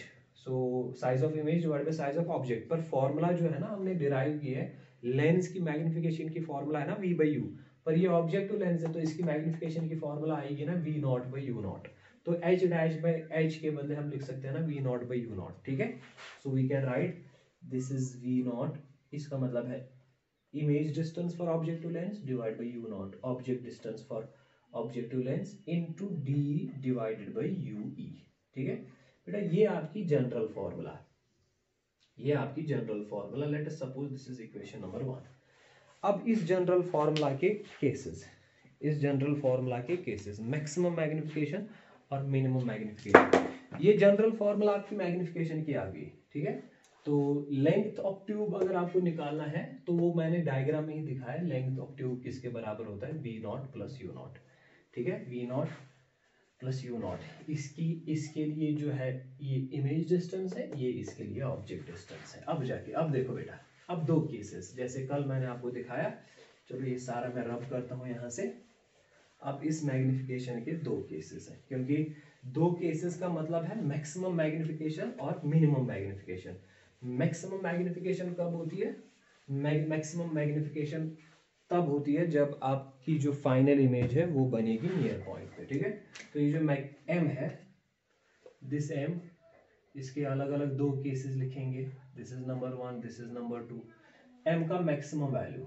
so size of image divide by size of object, पर फॉर्मूला जो है ना हमने डिराइव किया है, लेंस की मैग्निफिकेशन की फॉर्मूला है ना v बाई यू, पर ये ऑब्जेक्ट टू लेंस है, तो इसकी मैग्निफिकेशन की फॉर्मूला आएगी ना v not by U not. तो h डैश बाय h के बदले हम लिख सकते हैं ना v not by U not. ठीक है. So we can write this is v not, इसका मतलब है image distance for objective lens divide by U not object distance for objective lens into D divided by U E. ठीक है बेटा, ये आपकी जनरल फॉर्मूला है, ये आपकी general formula. Let us suppose this is equation number one. अब इस जनरल फॉर्मूला के केसेस, इस जनरल फॉर्मूला के केसेस मैक्सिमम मैग्निफिकेशन और मिनिमम मैग्निफिकेशन। ये जनरल फॉर्मूला आपकी मैग्निफिकेशन की आ गई। ठीक है, तो लेंथ ऑफ ट्यूब अगर आपको निकालना है तो वो मैंने डायग्राम में ही दिखाया। लेंथ ऑफ ट्यूब किसके बराबर होता है, V not plus U not. ठीक है, V not plus U not. इसकी इसके लिए जो है ये इमेज डिस्टेंस है, ये इसके लिए ऑब्जेक्ट डिस्टेंस है। अब जाके अब देखो बेटा, अब दो केसेस जैसे कल मैंने आपको दिखाया, चलो ये सारा मैं रब करता हूँ यहाँ से। अब इस मैग्निफिकेशन के दो केसेस हैं, क्योंकि दो केसेस का मतलब है मैक्सिमम मैग्निफिकेशन और मिनिमम मैग्निफिकेशन। मैक्सिमम मैग्निफिकेशन कब होती है, मैक्सिमम मैग्निफिकेशन तब होती है जब आपकी जो फाइनल इमेज है वो बनेगी नियर पॉइंट पे। ठीक है, तो ये जो एम है, दिस एम, इसके अलग अलग दो केसेस लिखेंगे। This is number one, this is number two. M का मैक्सिमम वैल्यू,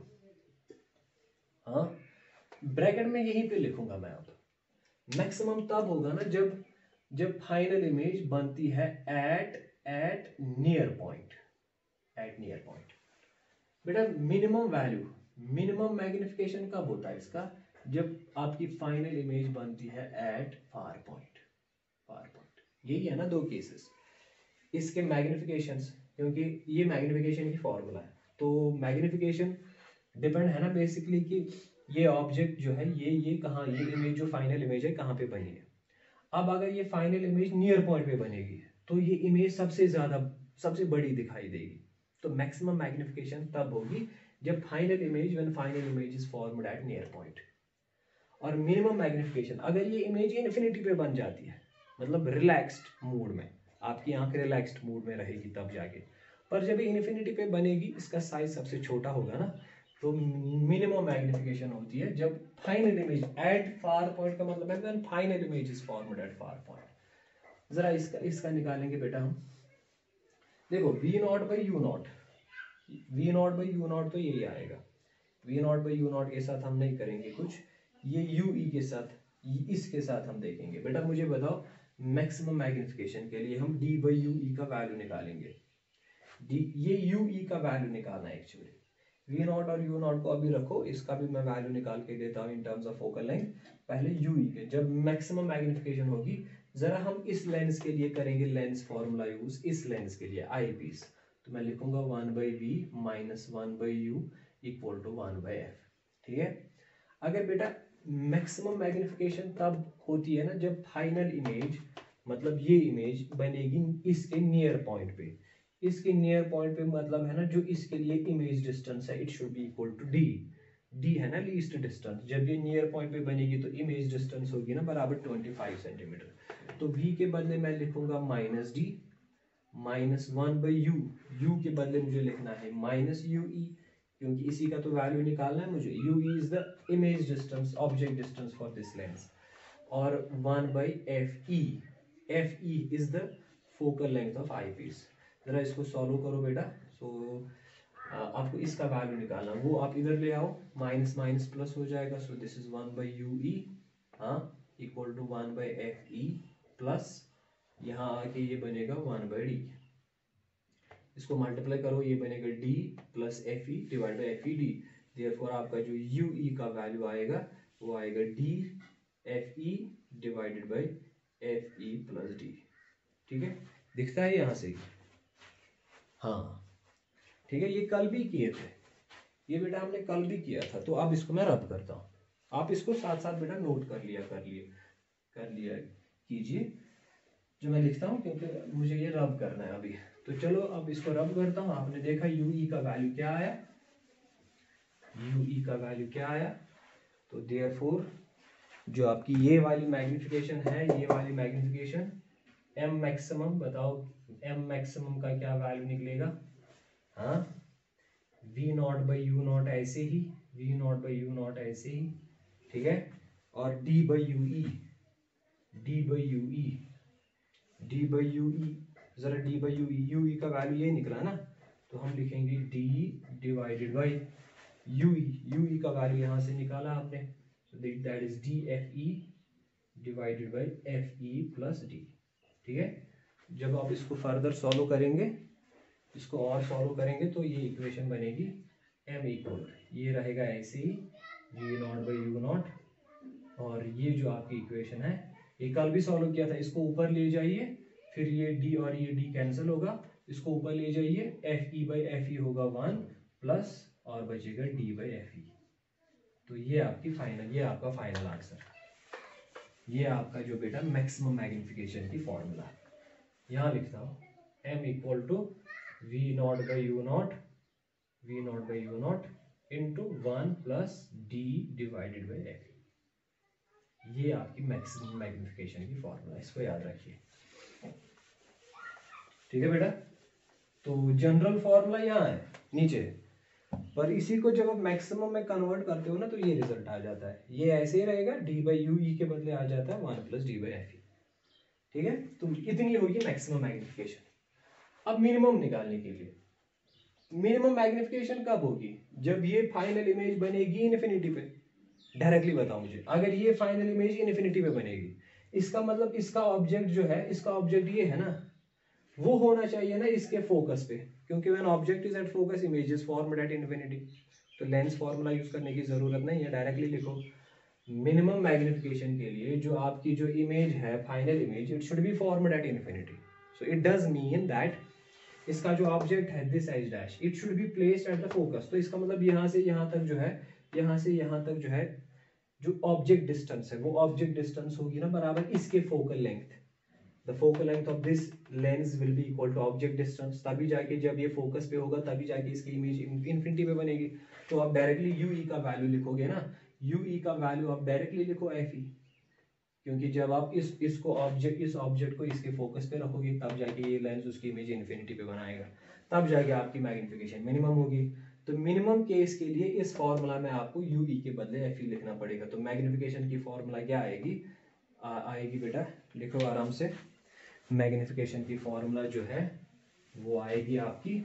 हाँ ब्रैकेट में यहीं पे लिखूंगा मैं। अब मैक्सिमम तब होगा ना जब जब फाइनल इमेज बनती है at at near point, at near point. बेटा मिनिमम वैल्यू, मिनिमम मैग्निफिकेशन कब होता है इसका, जब आपकी फाइनल इमेज बनती है at far point, far point. यही है ना दो केसेस इसके मैग्निफिकेशंस, क्योंकि ये मैग्निफिकेशन की फॉर्मूला है। तो मैग्निफिकेशन डिपेंड है ना बेसिकली कि ये ऑब्जेक्ट जो है ये ये कहाँ, ये इमेज जो फाइनल इमेज है कहाँ पे बनी है। अब अगर ये फाइनल इमेज नियर पॉइंट पे बनेगी तो ये इमेज सबसे ज्यादा सबसे बड़ी दिखाई देगी। तो मैक्सिमम मैग्निफिकेशन तब होगी जब final image, when final image is formed at near point. और मिनिमम मैग्निफिकेशन अगर ये इमेज इन्फिनिटी पे बन जाती है, मतलब रिलैक्स्ड मूड में, आपकी आंख रिलैक्स्ड मूड में रहेगी तब जाके। पर जब ये इन्फिनिटी पे बनेगी, इसका साइज सबसे छोटा होगा ना, तो मिनिमम मैग्निफिकेशन होती है जब final image at far point, का मतलब है when final image is formed at far point. जरा इसका इसका निकालेंगे बेटा हम। देखो V not by U not, V not by U not तो यही आएगा। V not by U not के साथ हम नहीं करेंगे कुछ, ये यू ई के साथ, इसके साथ हम देखेंगे। बेटा मुझे बताओ मैक्सिमम मैग्निफिकेशन के लिए हम डी बाई यू ई का वैल्यू निकालेंगे। डी, ये यू ई का वैल्यू निकालना है एक्चुअली। वी नॉट और यू नॉट को अभी रखो, इसका भी मैं वैल्यू निकाल के देता हूँ in terms of focal length. पहले यू ई के, जब मैक्सिमम मैग्निफिकेशन होगी, जरा हम इस लेंस के लिए करेंगे लेंस फॉर्मूला यूज। इस लेंस के लिए आई पीस, तो मैं लिखूंगा one by V minus one by U equal to one by F. ठीक है, अगर बेटा मैक्सिमम मैग्निफिकेशन तब होती है ना जब फाइनल इमेज, मतलब ये इमेज बनेगी इसके नियर पॉइंट पे। इसके नियर पॉइंट पे मतलब है ना जो इसके लिए इमेज डिस्टेंस है, it should be equal to D. D है ना लीस्ट डिस्टेंस, जब ये नियर पॉइंट पे बनेगी तो इमेज डिस्टेंस होगी ना बराबर पच्चीस सेंटीमीटर। तो v के बदले मैं लिखूंगा minus D minus one by U, U के बदले मुझे लिखना है माइनस यू ई, क्योंकि इसी का तो वैल्यू निकालना है मुझे। U E is the image distance, object distance for this lens. और one by F E, F E is the focal length of eyepiece. जरा इसको सॉल्व करो बेटा। सो so, आपको इसका वैल्यू निकालना, वो आप इधर ले आओ, माइनस माइनस प्लस हो जाएगा। So this is one by U E हाँ equal to one by F E plus यहाँ आके ये बनेगा वन बाई डी। इसको मल्टीप्लाई करो, ये बनेगा D plus F E divide by F E D. Therefore आपका जो यू ई का वैल्यू आएगा वो आएगा D F E divided by F E plus D. ठीक है, दिखता है यहाँ से? हाँ ठीक है, ये कल भी किए थे, ये बेटा हमने कल भी किया था। तो अब इसको मैं रब करता हूँ, आप इसको साथ साथ बेटा नोट कर लिया कर लिए कर लिया कीजिए जो मैं लिखता हूँ, क्योंकि मुझे ये रब करना है अभी। तो चलो अब इसको रब करता हूँ। आपने देखा यू ई का वैल्यू क्या आया, यू ई का वैल्यू क्या आया। तो देयरफॉर जो आपकी ये वाली मैग्निफिकेशन है, ये वाली मैग्निफिकेशन एम मैक्सिमम, बताओ एम मैक्सिमम का क्या वैल्यू निकलेगा। हाँ V not by U not ऐसे ही, V not by U not ऐसे ही। ठीक है, और D by U E, D by U E, D by U E, जरा D by U E, U E का वैल्यू ये निकला ना, तो हम लिखेंगे D divided by U E U E का वैल्यू यहाँ से निकाला आपने, that is D F E divided by F E plus D. ठीक है, जब आप इसको फर्दर सॉल्व करेंगे, इसको और सॉल्व करेंगे तो ये इक्वेशन बनेगी m इक्वल, ये रहेगा ऐसे ही V not by U not, और ये जो आपकी इक्वेशन है ये कल भी सॉल्व किया था, इसको ऊपर ले जाइए, फिर ये d और ये d कैंसिल होगा, इसको ऊपर ले जाइए, F E by F E होगा वन प्लस और बचेगा d बाई एफ ई। तो ये आपकी फाइनल, ये आपका फाइनल आंसर, ये आपका जो बेटा मैक्सिमम मैग्निफिकेशन की फॉर्मूला। यहाँ लिखता हूँ m equal to V not by U not, V not by U not into one plus D divided by F. ये आपकी मैक्सिमम मैग्निफिकेशन की फॉर्मूला, इसको याद रखिए। ठीक है बेटा, तो जनरल फॉर्मूला यहाँ है नीचे, पर इसी को जब आप मैक्सिमम में कन्वर्ट करते हो ना तो ये रिजल्ट आ जाता है, ये ऐसे ही रहेगा, डी बाई यू ई के बदले आ जाता है one plus D by F E. ठीक है, तो इतनी होगी मैक्सिमम मैग्निफिकेशन। अब मिनिमम निकालने के लिए, मिनिमम मैग्निफिकेशन कब होगी? जब ये फाइनल इमेज बनेगी इन्फिनिटी पे। डायरेक्टली बताओ मुझे, अगर ये फाइनल इमेज इन्फिनिटी पे बनेगी, इसका मतलब इसका ऑब्जेक्ट जो है, इसका ऑब्जेक्ट ये है ना, वो होना चाहिए ना इसके फोकस पे, क्योंकि when object is at focus image is formed at infinity. तो लेंस फॉर्मूला यूज करने की जरूरत नहीं है, डायरेक्टली लिखो मिनिमम मैग्निफिकेशन के लिए जो आपकी जो इमेज है final image, it should be formed at infinity. So it does mean that इसका जो ऑब्जेक्ट है this H dash, it should be placed at the focus. तो इसका मतलब यहाँ से यहाँ तक जो है, यहाँ से यहाँ तक जो है जो ऑब्जेक्ट डिस्टेंस है, वो ऑब्जेक्ट डिस्टेंस होगी ना बराबर इसके focal length. The focal length of this lens will be equal to object distance, तभी जाके जब ये फोकस पे होगा तभी जाके इसकी इमेज इन्फिनिटी पे बनेगी। तो आप डायरेक्टली यू ई का वैल्यू लिखोगे ना, यू ई का वैल्यू आप डायरेक्टली लिखो एफ ई, क्योंकि जब आप इस इसको ऑब्जेक्ट इस ऑब्जेक्ट को इसके फोकस पे रखोगे तब जाके ये लेंस उसकी इमेज इन्फिनिटी पे बनाएगा, तब जाके आपकी मैग्निफिकेशन मिनिमम होगी। तो मिनिमम केस के लिए इस फॉर्मूला में आपको यू ई के बदले एफ ई लिखना पड़ेगा। तो मैग्निफिकेशन की फॉर्मूला क्या आएगी? आ, आएगी बेटा, लिखो आराम से, मैग्निफिकेशन की फॉर्मूला जो है वो आएगी आपकी,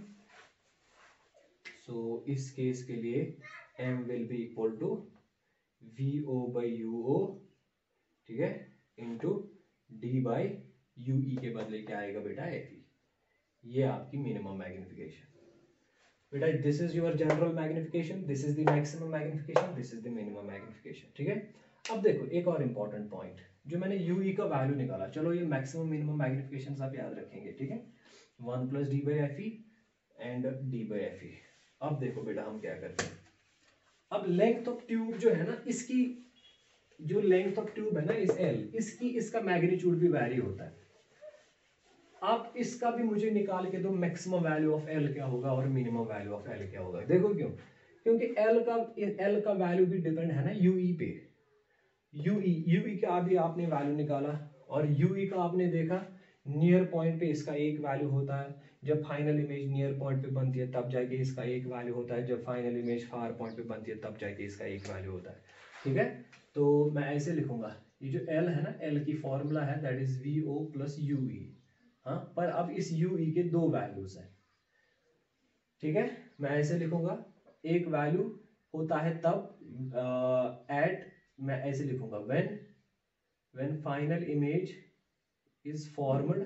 सो so, इस केस के लिए m will be equal to V O by U O, ठीक है, into D by U E के बदले क्या आएगा बेटा? F E. ये आपकी मिनिमम मैग्निफिकेशन बेटा, this is your general magnification, this is the maximum magnification, this is the minimum magnification. ठीक है, अब देखो एक और इंपॉर्टेंट पॉइंट, जो मैंने यू ई का वैल्यू निकाला, चलो ये मैक्सिमम मिनिमम मैग्निफिकेशन आप याद रखेंगे। ठीक है, one plus D by F E and D by F E. अब देखो बेटा हम क्या करते हैं, अब लेंथ ऑफ ट्यूब जो है ना, इसकी जो लेंथ ऑफ ट्यूब है ना इस एल, इसकी इसका मैग्नीट्यूड भी वैरी होता है। आप इसका भी मुझे निकाल के दो, मैक्सिमम वैल्यू ऑफ एल क्या होगा और मिनिमम वैल्यू ऑफ एल क्या होगा। देखो क्यों, क्योंकि एल का एल का वैल्यू भी डिपेंड है ना यूई पे। यूई यूई का अभी आपने वैल्यू निकाला और यूई का आपने देखा नियर पॉइंट पे इसका एक वैल्यू होता है, जब फाइनल इमेज नियर पॉइंट पे बनती है तब जाके इसका एक वैल्यू होता है, जब फाइनल इमेज फार पॉइंट पे बनती है तब जाके इसका एक वैल्यू होता है। ठीक है, तो मैं ऐसे लिखूंगा, ये जो एल है ना, एल की फॉर्मूला है that is V O plus U E. हाँ, पर अब इस यू ई के दो वैल्यूज हैं। ठीक है, मैं ऐसे लिखूंगा, एक वैल्यू होता है तब एट uh, मैं ऐसे लिखूंगा when when final image is formed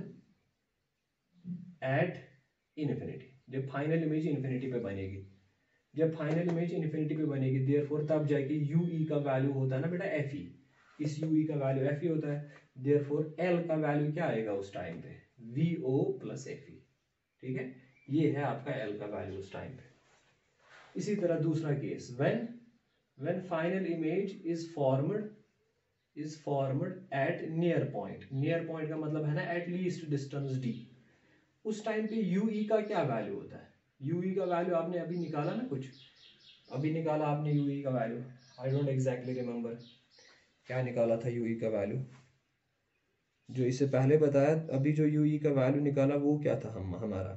at infinity, जब फाइनल इमेज इन्फिनिटी पे बनेगी, जब फाइनल इमेज इन्फिनिटी पे बनेगी देयरफॉर तब जाके यू ई का वैल्यू होता है ना बेटा एफ ई, इस यू ई का वैल्यू एफ ई होता है, देयरफॉर एल का वैल्यू क्या आएगा उस टाइम पे? V O plus F E. ठीक है, ये है आपका एल का वैल्यू उस टाइम पे। इसी तरह दूसरा case, when when final image is formed is formed at near point, near point का मतलब है ना एट लीस्ट डिस्टेंस डी, उस टाइम पे यू ई का क्या वैल्यू होता है? यू ई का वैल्यू आपने अभी निकाला ना, कुछ अभी निकाला आपने यू ई का value, I don't exactly remember क्या निकाला था यू ई का वैल्यू, जो इससे पहले बताया अभी जो यू ई का वैल्यू निकाला वो क्या था हम हमारा,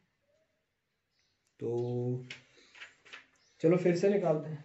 तो चलो फिर से निकालते हैं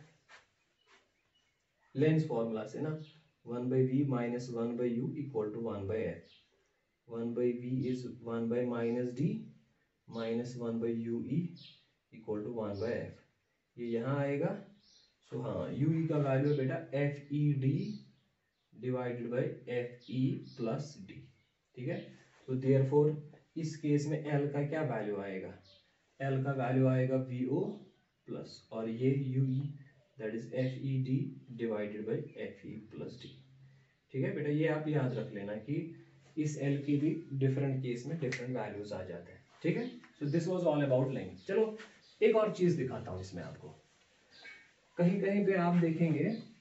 लेंस फॉर्मूला से ना, one by V minus one by U equal to one by F, one by V is one by minus D minus one by U E equal to one by F. ये यहाँ आएगा। सो हाँ, you E का value है बेटा F E D divided by F E plus D, ठीक है। तो देयरफॉर इस केस में एल का क्या वैल्यू आएगा, एल का वैल्यू आएगा वी ओ प्लस, और ये U E that is F E D divided by F E plus D, ठीक है बेटा। ये आप याद रख लेना कि इस एल की भी डिफरेंट केस में डिफरेंट वैल्यूज आ जाते हैं, ठीक है। So this was all about length. चलो एक और चीज दिखाता हूँ इसमें आपको। कहीं कहीं पे आप देखेंगे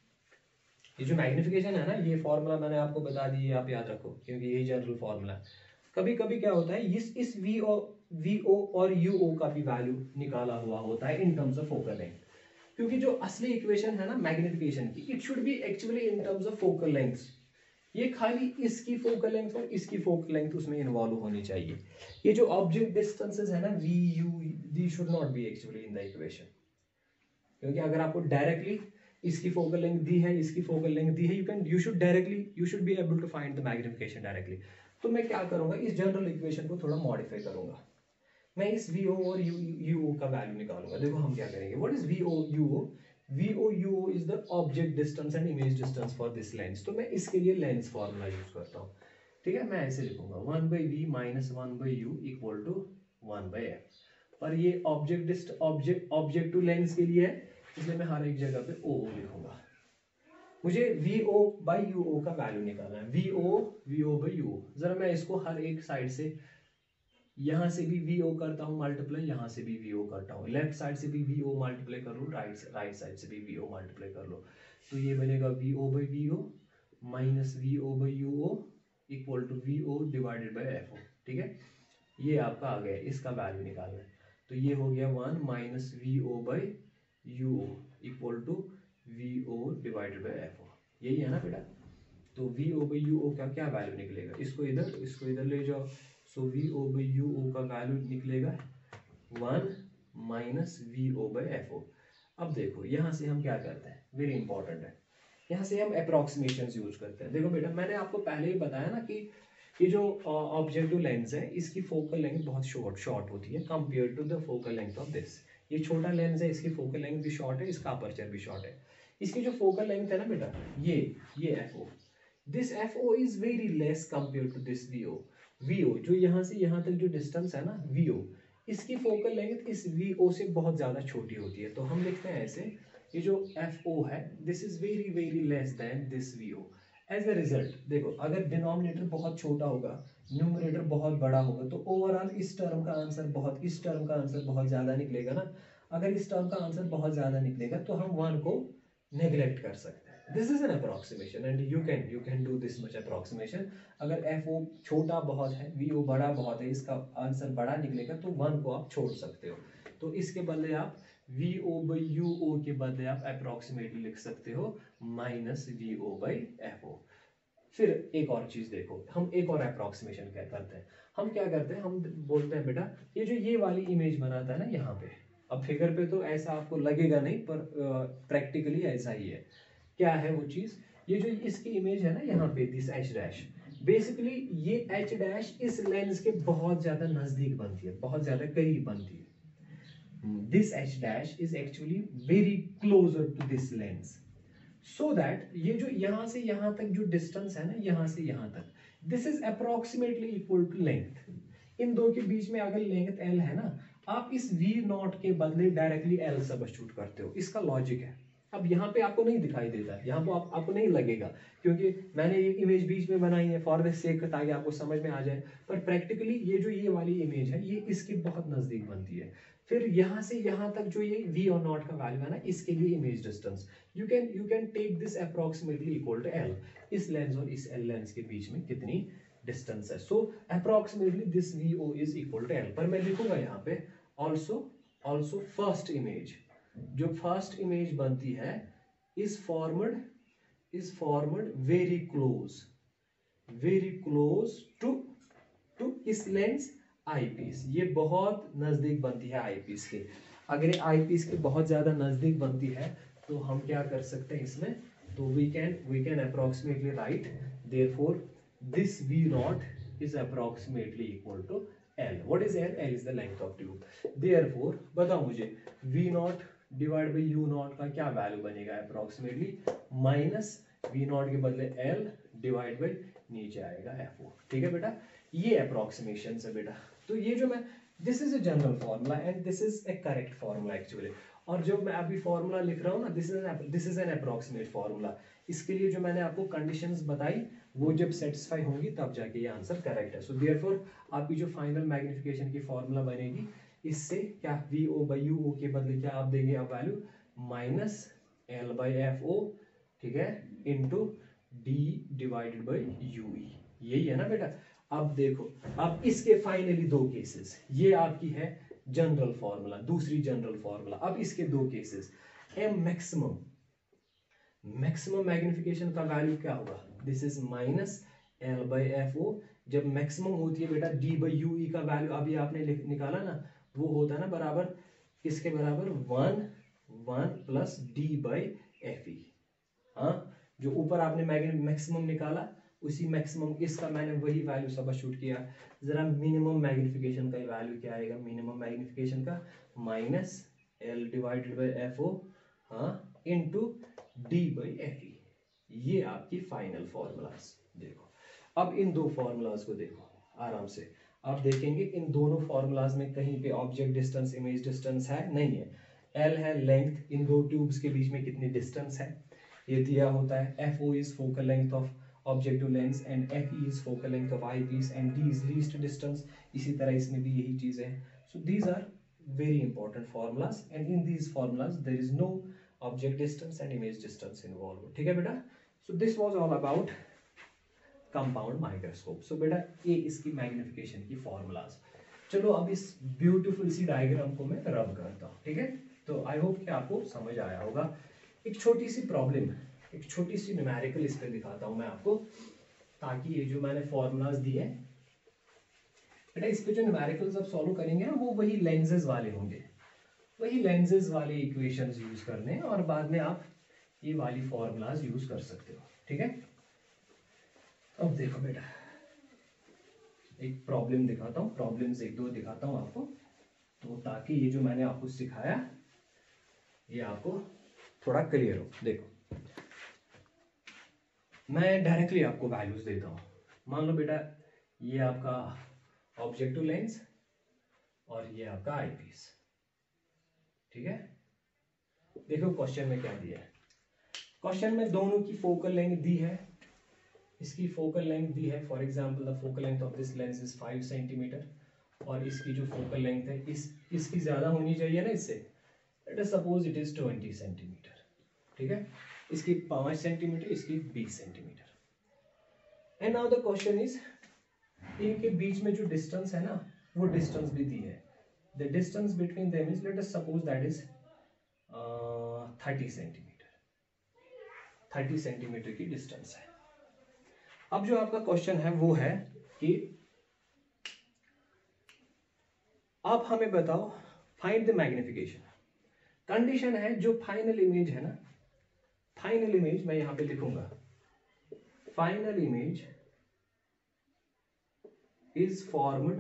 ये जो मैग्निफिकेशन है ना, ये फॉर्मूला मैंने आपको बता दी, आप याद रखो क्योंकि यही जनरल फॉर्मूला है। कभी कभी क्या होता है, इस इस वी ओ वी ओ और यू ओ का भी वैल्यू निकाला हुआ होता है in terms of focal length, क्योंकि जो असली इक्वेशन है ना मैग्निफिकेशन की, it should be actually in terms of focal length. ये खाली इसकी फोकल लेंथ और इसकी फोकल लेंथ उसमें इन्वॉल्व होनी चाहिए। ये जो ऑब्जेक्ट डिस्टेंसेस है ना V U, these should not be actually in the equation, क्योंकि अगर आपको डायरेक्टली इसकी फोकल लेंथ दी है, इसकी फोकल लेंथ दी है, you can you should directly you should be able to find the magnification directly. तो मैं क्या करूंगा, इस जनरल इक्वेशन को थोड़ा मॉडिफाई करूंगा, मैं इस वी ओ और यू यू ओ का वैल्यू निकालूंगा। देखो हम क्या करेंगे, what is V O U O, V O U O is the object distance and image distance for this lens. तो मैं इसके लिए लेंस फॉर्मूला यूज करता हूँ, ठीक है। मैं ऐसे लिखूंगा one by V minus one by U equal to one by F. और ये object dist object object to lens के लिए है, इसलिए मैं हर एक जगह पे ओ ओ लिखूंगा। मुझे V O by U O का वैल्यू निकालना है, V O V O by U O. जरा मैं इसको हर एक साइड से, यहां से भी वी ओ करता हूं मल्टीप्लाई, यहां से भी वी ओ करता हूं, लेफ्ट साइड से भी वी ओ मल्टीप्लाई कर लो, राइट राइट साइड से भी वी ओ मल्टीप्लाई कर लो। तो ये बनेगा V O by V O minus V O by U O equal to V O divided by F O, ठीक है। ये आपका आ गया, इसका वैल्यू निकालना है। तो ये हो गया one minus V O by U O equal to V O divided by F O, यही है ना बेटा। तो V O by U O का क्या वैल्यू निकलेगा, इसको इधर इसको इधर ले जाओ। So V O by U O का वैल्यू निकलेगा one minus V O by F O. अब देखो यहाँ से हम क्या करते हैं, वेरी इंपॉर्टेंट है, यहाँ से हम अप्रोक्सीमेशन यूज करते हैं। देखो बेटा मैंने आपको पहले ही बताया ना कि ये जो ऑब्जेक्टिव लेंस है इसकी फोकल लेंथ बहुत शॉर्ट शॉर्ट होती है compare to the focal length of this. ये छोटा लेंस है, इसकी फोकल लेंथ भी शॉर्ट है, इसका अपर्चर भी शॉर्ट है। इसकी जो फोकल लेंथ है ना बेटा, ये ये F O, this F O is very less compare to this V O. V O जो यहाँ से यहाँ तक जो डिस्टेंस है ना वी ओ, इसकी फोकल लेंथ इस वी ओ से बहुत ज्यादा छोटी होती है। तो हम लिखते हैं ऐसे, ये जो एफ ओ है this is very very less than this V O. As a result देखो, अगर डिनोमिनेटर बहुत छोटा होगा, न्यूमरेटर बहुत बड़ा होगा, तो ओवरऑल इस टर्म का आंसर बहुत इस टर्म का आंसर बहुत ज्यादा निकलेगा ना। अगर इस टर्म का आंसर बहुत ज्यादा निकलेगा तो हम वन को नेग्लेक्ट कर सकते हैं। This is an approximation and you can you can do this much approximation. अगर एफ ओ छोटा बहुत है, वी ओ बड़ा बहुत है, इसका आंसर बड़ा निकलेगा तो वन को आप छोड़ सकते हो। तो इसके बदले आप V O by U O के बदले आप अप्रोक्सीमेटली लिख सकते हो minus V O by F O. फिर एक और चीज देखो, हम एक और अप्रोक्सीमेशन क्या करते हैं, हम क्या करते हैं, हम बोलते हैं बेटा ये जो ये वाली इमेज बनाता है ना यहाँ पे, अब फिगर पे तो ऐसा आपको लगेगा नहीं पर प्रैक्टिकली ऐसा ही है। क्या है वो चीज, ये जो इसकी इमेज है ना यहाँ पे दिस एच डैश, बेसिकली ये एच डैश इस लेंस के बहुत ज्यादा नजदीक बनती है, बहुत ज्यादा करीब बनती है। This H dash is actually very closer to this lens, so that ये जो यहाँ से यहाँ तक जो डिस्टेंस है ना, यहाँ से यहाँ तक, this is approximately equal to length. इन दो के बीच में अगर लेंथ एल है ना, आप इस वी नॉट के बदले डायरेक्टली एल सब्स्टिट्यूट करते हो, इसका लॉजिक है। अब यहाँ पे आपको नहीं दिखाई देता, यहाँ पे आप, आपको नहीं लगेगा क्योंकि मैंने ये इमेज बीच में बनाई है फॉर द सेक ताकि आपको समझ में आ जाए, पर प्रैक्टिकली ये जो ये वाली इमेज है ये इसके बहुत नजदीक बनती है। फिर यहाँ से यहाँ तक जो ये वी और नॉट का वैल्यू है ना, इसके लिए image distance you can you can take this approximately equal to L. इस लेंस और इस एल लेंस के बीच में कितनी डिस्टेंस है, so approximately this V O is equal to L. पर मैं लिखूंगा यहाँ पे ऑल्सो ऑल्सो फर्स्ट इमेज, जो फर्स्ट इमेज बनती है is formed is formed very close very close to to इस लेंस आई पीस, ये बहुत नजदीक बनती है आई पीस के। अगर ये आई पीस के बहुत ज्यादा नजदीक बनती है तो हम क्या कर सकते हैं इसमें, तो we can we can approximately write therefore this V naught is approximately equal to L. What is L? L is the length of tube. Therefore, बताओ मुझे V naught divide by U naught का क्या value बनेगा approximately minus we not के बदले L divide by नीचे आएगा F O. ठीक है बेटा, ये अप्रोक्सीमेशन है बेटा। तो ये जो मैं this is a general formula and this is a correct formula actually. और जो मैं अभी फॉर्मूला लिख रहा हूँ ना, this is this is an approximate formula. इसके लिए जो मैंने आपको कंडीशंस बताई वो जब सेटिस्फाई होंगी तब जाके ये आंसर करेक्ट है। सो देयरफॉर आपकी जो फाइनल मैग्निफिकेशन की फॉर्मूला बनेगी, इससे क्या V O by U O के बदले क्या आप देंगे अब value minus L by F O, ठीक है, into D divided by U E. यही है ना बेटा। अब देखो, अब इसके फाइनली दो केसेस, ये आपकी है जनरल फॉर्मूला, दूसरी जनरल फॉर्मूला। अब इसके दो cases, M maximum, maximum magnification का वैल्यू क्या होगा, this is minus L by F O. जब मैक्सिमम होती है बेटा डी बाई यू ई का वैल्यू अभी आपने निकाला ना, वो होता है ना बराबर किसके बराबर, one one plus D by F E. हाँ, जो ऊपर आपने मैक्सिमम निकाला उसी मैक्सिमम, इसका मैंने वही वैल्यू सबस्टिट्यूट किया। जरा मिनिमम मैग्निफिकेशन का वैल्यू क्या आएगा, मिनिमम मैग्निफिकेशन का minus L divided by F O, हाँ, into D by F E. ये आपकी फाइनल फॉर्मूलाज। देखो अब इन दो फॉर्मूलाज को देखो आराम से, आप देखेंगे इन दोनों फॉर्मूलाज में कहीं पे ऑब्जेक्ट डिस्टेंस इमेज डिस्टेंस है नहीं है। एल है लेंथ, इन दो ट्यूब्स के बीच में कितनी डिस्टेंस है ये दिया होता है। F O is focal length of objective lens and F E is focal length of eyepiece and D is least distance. इसी तरह इसमें भी यही चीजें हैं। So these are very important formulas and in these formulas there is no object distance and image distance involve. ठीक है बेटा। So this was all about compound microscope. सो बेटा ये इसकी मैग्निफिकेशन की फॉर्मूलाज। चलो अब इस ब्यूटीफुल सी डायग्राम को मैं रब करता हूँ। ठीक है, तो आई होप कि आपको समझ आया होगा। एक छोटी सी प्रॉब्लम, एक छोटी सी न्यूमेरिकल इस पे दिखाता हूं मैं आपको, ताकि ये जो मैंने फॉर्मूलाज दिए बेटा इस पे जो न्यूमेरिकल्स आप सॉल्व करेंगे ना वो वही लेंसेज वाले होंगे, वही लेंसेज वाले इक्वेशंस यूज करने हैं और बाद में आप ये वाली फॉर्मूलाज यूज कर सकते हो। ठीक है, अब देखो बेटा एक प्रॉब्लम दिखाता हूँ, प्रॉब्लम्स एक दो दिखाता हूँ आपको, तो ताकि ये जो मैंने आपको सिखाया ये आपको थोड़ा क्लियर हो। देखो मैं डायरेक्टली आपको वैल्यूज देता हूँ। मान लो बेटा ये आपका ऑब्जेक्टिव लेंस और ये आपका आई पीस। ठीक है, देखो क्वेश्चन में क्या दिया है। क्वेश्चन में दोनों की फोकल लेंथ दी है, इसकी फोकल लेंथ दी है, for example the focal length of this lens is five centimetre और इसकी जो फोकल लेंथ है इस इसकी ज्यादा होनी चाहिए ना इससे, let us suppose it is twenty centimetre. ठीक है, इसकी पांच सेंटीमीटर, इसकी बीस centimetre. And now the question is इनके बीच में जो डिस्टेंस है ना वो डिस्टेंस भी दी है। The distance between them is, let us suppose that is thirty centimetre, thirty centimetre की डिस्टेंस है। अब जो आपका क्वेश्चन है वो है कि आप हमें बताओ फाइंड द मैग्निफिकेशन। कंडीशन है जो फाइनल इमेज है ना, फाइनल इमेज मैं यहां पे लिखूंगा, final image is formed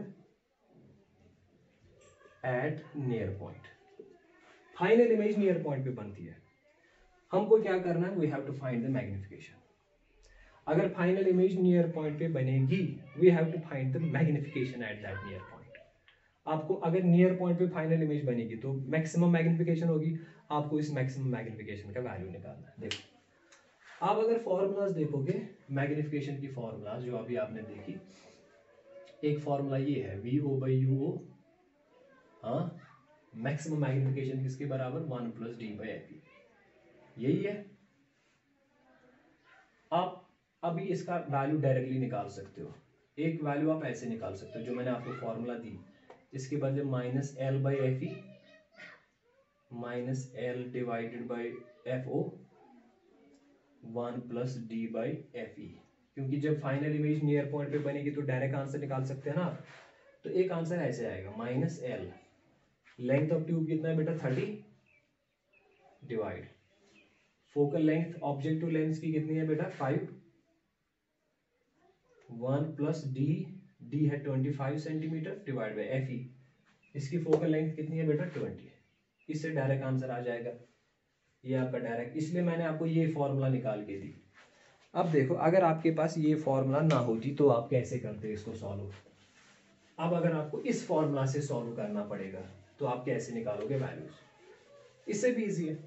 at near point. Final image near point पे बनती है, हमको क्या करना है, we have to find the magnification. अगर फाइनल इमेज नियर पॉइंट पे बनेगी we have to find the magnification at that near point. आपको अगर नियर पॉइंट पे फाइनल इमेज बनेगी तो मैक्सिमम मैग्निफिकेशन होगी, आपको इस मैक्सिमम मैग्निफिकेशन का वैल्यू निकालना है। देखो आप अगर फॉर्मूलाज देखोगे मैग्निफिकेशन की फॉर्मूलाज जो अभी आपने देखी, एक फॉर्मूला ये है V O by U O, हाँ, मैक्सिमम मैग्निफिकेशन किसके बराबर, one plus D by F E, यही है। आप अभी इसका वैल्यू डायरेक्टली निकाल सकते हो। एक वैल्यू आप ऐसे निकाल सकते हो जो मैंने आपको फॉर्मूला दी, इसके बदले minus L by F E minus L divided by F O one plus D by F E. क्योंकि जब फाइनल इमेज नियर पॉइंट पे बनेगी तो डायरेक्ट आंसर निकाल सकते हैं ना। तो एक आंसर ऐसे आएगा minus L, length of tube कितना है बेटा thirty, divide focal length objective lens की कितनी है बेटा five, one plus D, D है twenty five centimetre divide by F E, इसकी फोकल लेंथ कितनी है बेटा ट्वेंटी। इससे डायरेक्ट आंसर आ जाएगा, ये आपका डायरेक्ट, इसलिए मैंने आपको ये फॉर्मूला निकाल के दी। अब देखो अगर आपके पास ये फॉर्मूला ना होती तो आप कैसे करते इसको सॉल्व। अब अगर आपको इस फॉर्मूला से सॉल्व करना पड़ेगा तो आप कैसे निकालोगे वैल्यूज, इससे भी इजी है।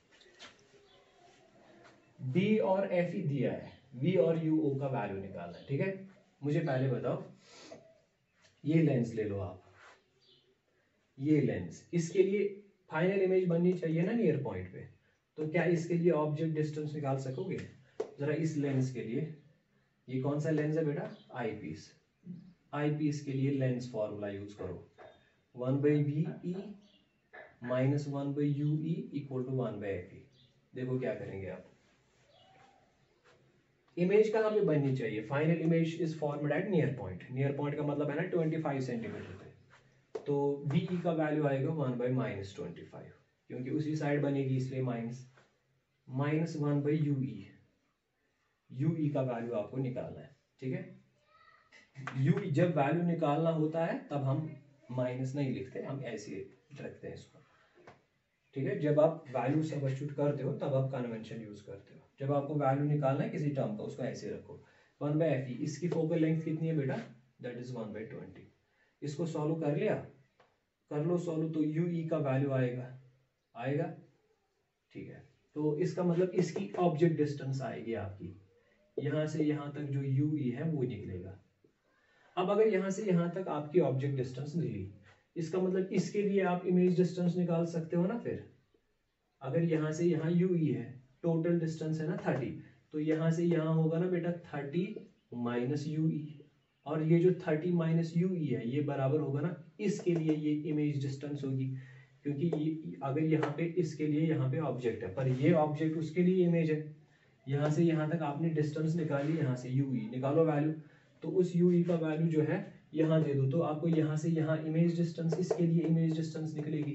डी और एफ ही दिया है, वी और यू ओ का वैल्यू निकालना है, ठीक है। मुझे पहले बताओ, ये लेंस ले लो आप, ये लेंस, इसके लिए फाइनल इमेज बननी चाहिए ना नियर पॉइंट पे, तो क्या इसके लिए ऑब्जेक्ट डिस्टेंस निकाल सकोगे? जरा इस लेंस के लिए, ये कौन सा लेंस है बेटा? आई पीस। आई पीस के लिए लेंस फॉर्मूला यूज करो, one by V E minus one by U E equal to one by F E. देखो क्या करेंगे आप, इमेज कहाँ पे बननी चाहिए? Final image is formed at near point, near point का मतलब है ना ट्वेंटी फाइव सेंटीमीटर पे, तो वी ई का वैल्यू आएगा one by minus twenty five, क्योंकि उसी साइड बनेगी इसलिए minus, minus one by U E, U E का वैल्यू आपको निकालना है, ठीक है। यू जब वैल्यू निकालना होता है तब हम माइनस नहीं लिखते, हम ऐसे रखते हैं इसको, ठीक है। जब आप वैल्यू सब्स्टिट्यूट करते हो तब आप कन्वेंशन यूज करते हो, जब आपको वैल्यू निकालना है किसी टर्म का उसको ऐसे रखो, वन बाई एफ ई, इसकी फोकल लेंथ कितनी है बेटा? That is one by twenty. इसको सॉल्व कर लिया, कर लो सॉल्व, तो यू ई का वैल्यू आएगा, आएगा, ठीक है। तो इसका मतलब इसकी ऑब्जेक्ट डिस्टेंस आएगी आपकी, यहां से यहां तक जो यू ई है वो निकलेगा। अब अगर यहां से यहां तक आपकी ऑब्जेक्ट डिस्टेंस निकली, इसका मतलब इसके लिए आप इमेज डिस्टेंस निकाल सकते हो ना। फिर अगर यहां से यहां यू ई है, टोटल डिस्टेंस है ना थर्टी, तो यहां से यहां होगा ना बेटा थर्टी माइनस यू ई, और ये जो थर्टी माइनस यू ई है ये बराबर होगा ना इसके लिए ये इमेज डिस्टेंस होगी, क्योंकि ये अगर यहाँ पे इसके लिए यहाँ पे ऑब्जेक्ट है पर ये ऑब्जेक्ट उसके लिए इमेज है, यहाँ से यहाँ तक आपने डिस्टेंस निकाली, यहाँ से यू ई निकालो वैल्यू, तो उस यू ई का वैल्यू जो है यहाँ दे दो, तो आपको यहाँ से यहाँ इमेज डिस्टेंस, इसके लिए इमेज डिस्टेंस निकलेगी,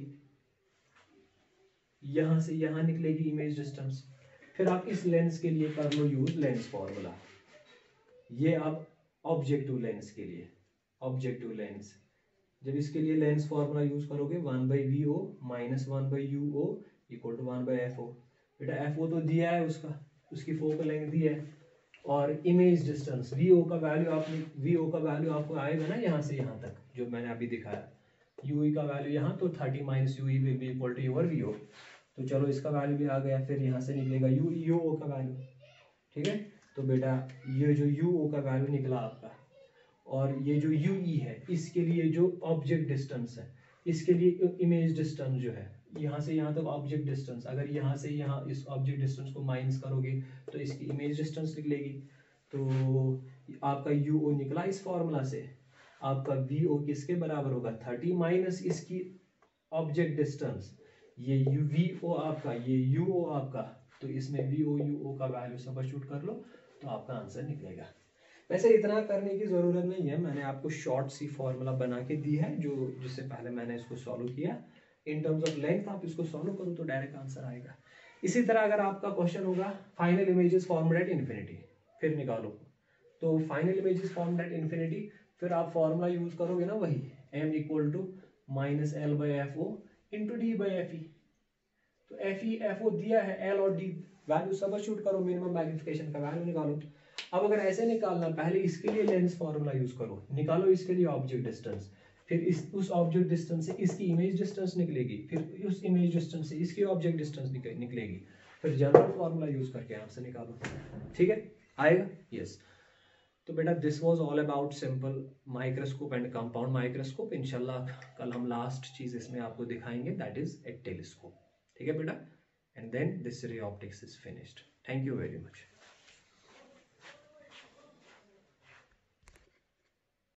यहाँ से यहाँ निकलेगी इमेज डिस्टेंस। फिर आप इस लेंस के लिए कर लो यूज लेंस फॉर्मूला, ये आप ऑब्जेक्टिव लेंस के लिए, ऑब्जेक्टिव लेंस, जब इसके लिए लेंस फॉर्मूला यूज करोगे one by V O minus one by U O equal to one by F O. बेटा एफ ओ तो दिया है, उसका उसकी फोकल लेंथ दी है, और इमेज डिस्टेंस वी ओ का वैल्यू आपने, वी ओ का वैल्यू आपको आएगा ना यहाँ से यहाँ तक जो मैंने अभी दिखाया, यू ई का वैल्यू यहाँ, तो thirty minus U E will be equal to your V O, तो चलो इसका वैल्यू भी आ गया, फिर यहाँ से निकलेगा यू यू ओ का वैल्यू, ठीक है। तो बेटा ये जो यू ओ का वैल्यू निकला आपका, और ये जो यू ई है इसके लिए जो ऑब्जेक्ट डिस्टेंस है, इसके लिए इमेज डिस्टेंस जो है यहाँ से यहाँ तक ऑब्जेक्ट डिस्टेंस, अगर यहाँ से यहाँ इस ऑब्जेक्ट डिस्टेंस को माइनस करोगे तो इसकी इमेज डिस्टेंस निकलेगी, तो आपका यू ओ निकला इस फॉर्मूला से, आपका वी ओ किसके बराबर होगा? थर्टी माइनस इसकी ऑब्जेक्ट डिस्टेंस, ये यू वी ओ आपका, ये यू ओ आपका, तो इसमें वी ओ यू ओ का वैल्यू सब्स्टिट्यूट कर लो तो आपका आंसर निकलेगा। वैसे इतना करने की ज़रूरत नहीं है, मैंने आपको शॉर्ट सी फॉर्मूला बना के दी है जो जिससे पहले मैंने इसको सॉल्व किया, इन टर्म्स ऑफ लेंथ आप इसको सॉल्व करो तो डायरेक्ट आंसर आएगा। इसी तरह अगर आपका क्वेश्चन होगा final images formed at infinity, फिर निकालो, तो final images formed at infinity, फिर आप फॉर्मूला यूज करोगे ना वही m equal to minus L by F O into D by F E, तो एफ ई एफ ओ दिया है, एल और डी वैल्यू सब्स्टिट्यूट करो, मिनिमम मैग्निफिकेशन का वैल्यू निकालो। अब अगर ऐसे निकालना, पहले इसके लिए लेंस फॉर्मूला यूज करो, निकालो इसके लिए ऑब्जेक्ट डिस्टेंस, फिर इस उस ऑब्जेक्ट डिस्टेंस से इसकी इमेज डिस्टेंस निकलेगी, फिर उस इमेज डिस्टेंस से इसकी ऑब्जेक्ट डिस्टेंस निकलेगी, फिर जनरल फॉर्मूला यूज करके आंसर निकालो, ठीक है, आएगा। यस, तो बेटा this was all about simple microscope and compound microscope. इंशाल्लाह कल हम लास्ट चीज इसमें आपको दिखाएंगे, दैट इज ए टेलीस्कोप, ठीक है बेटा, and then this ray optics is finished. Thank you very much.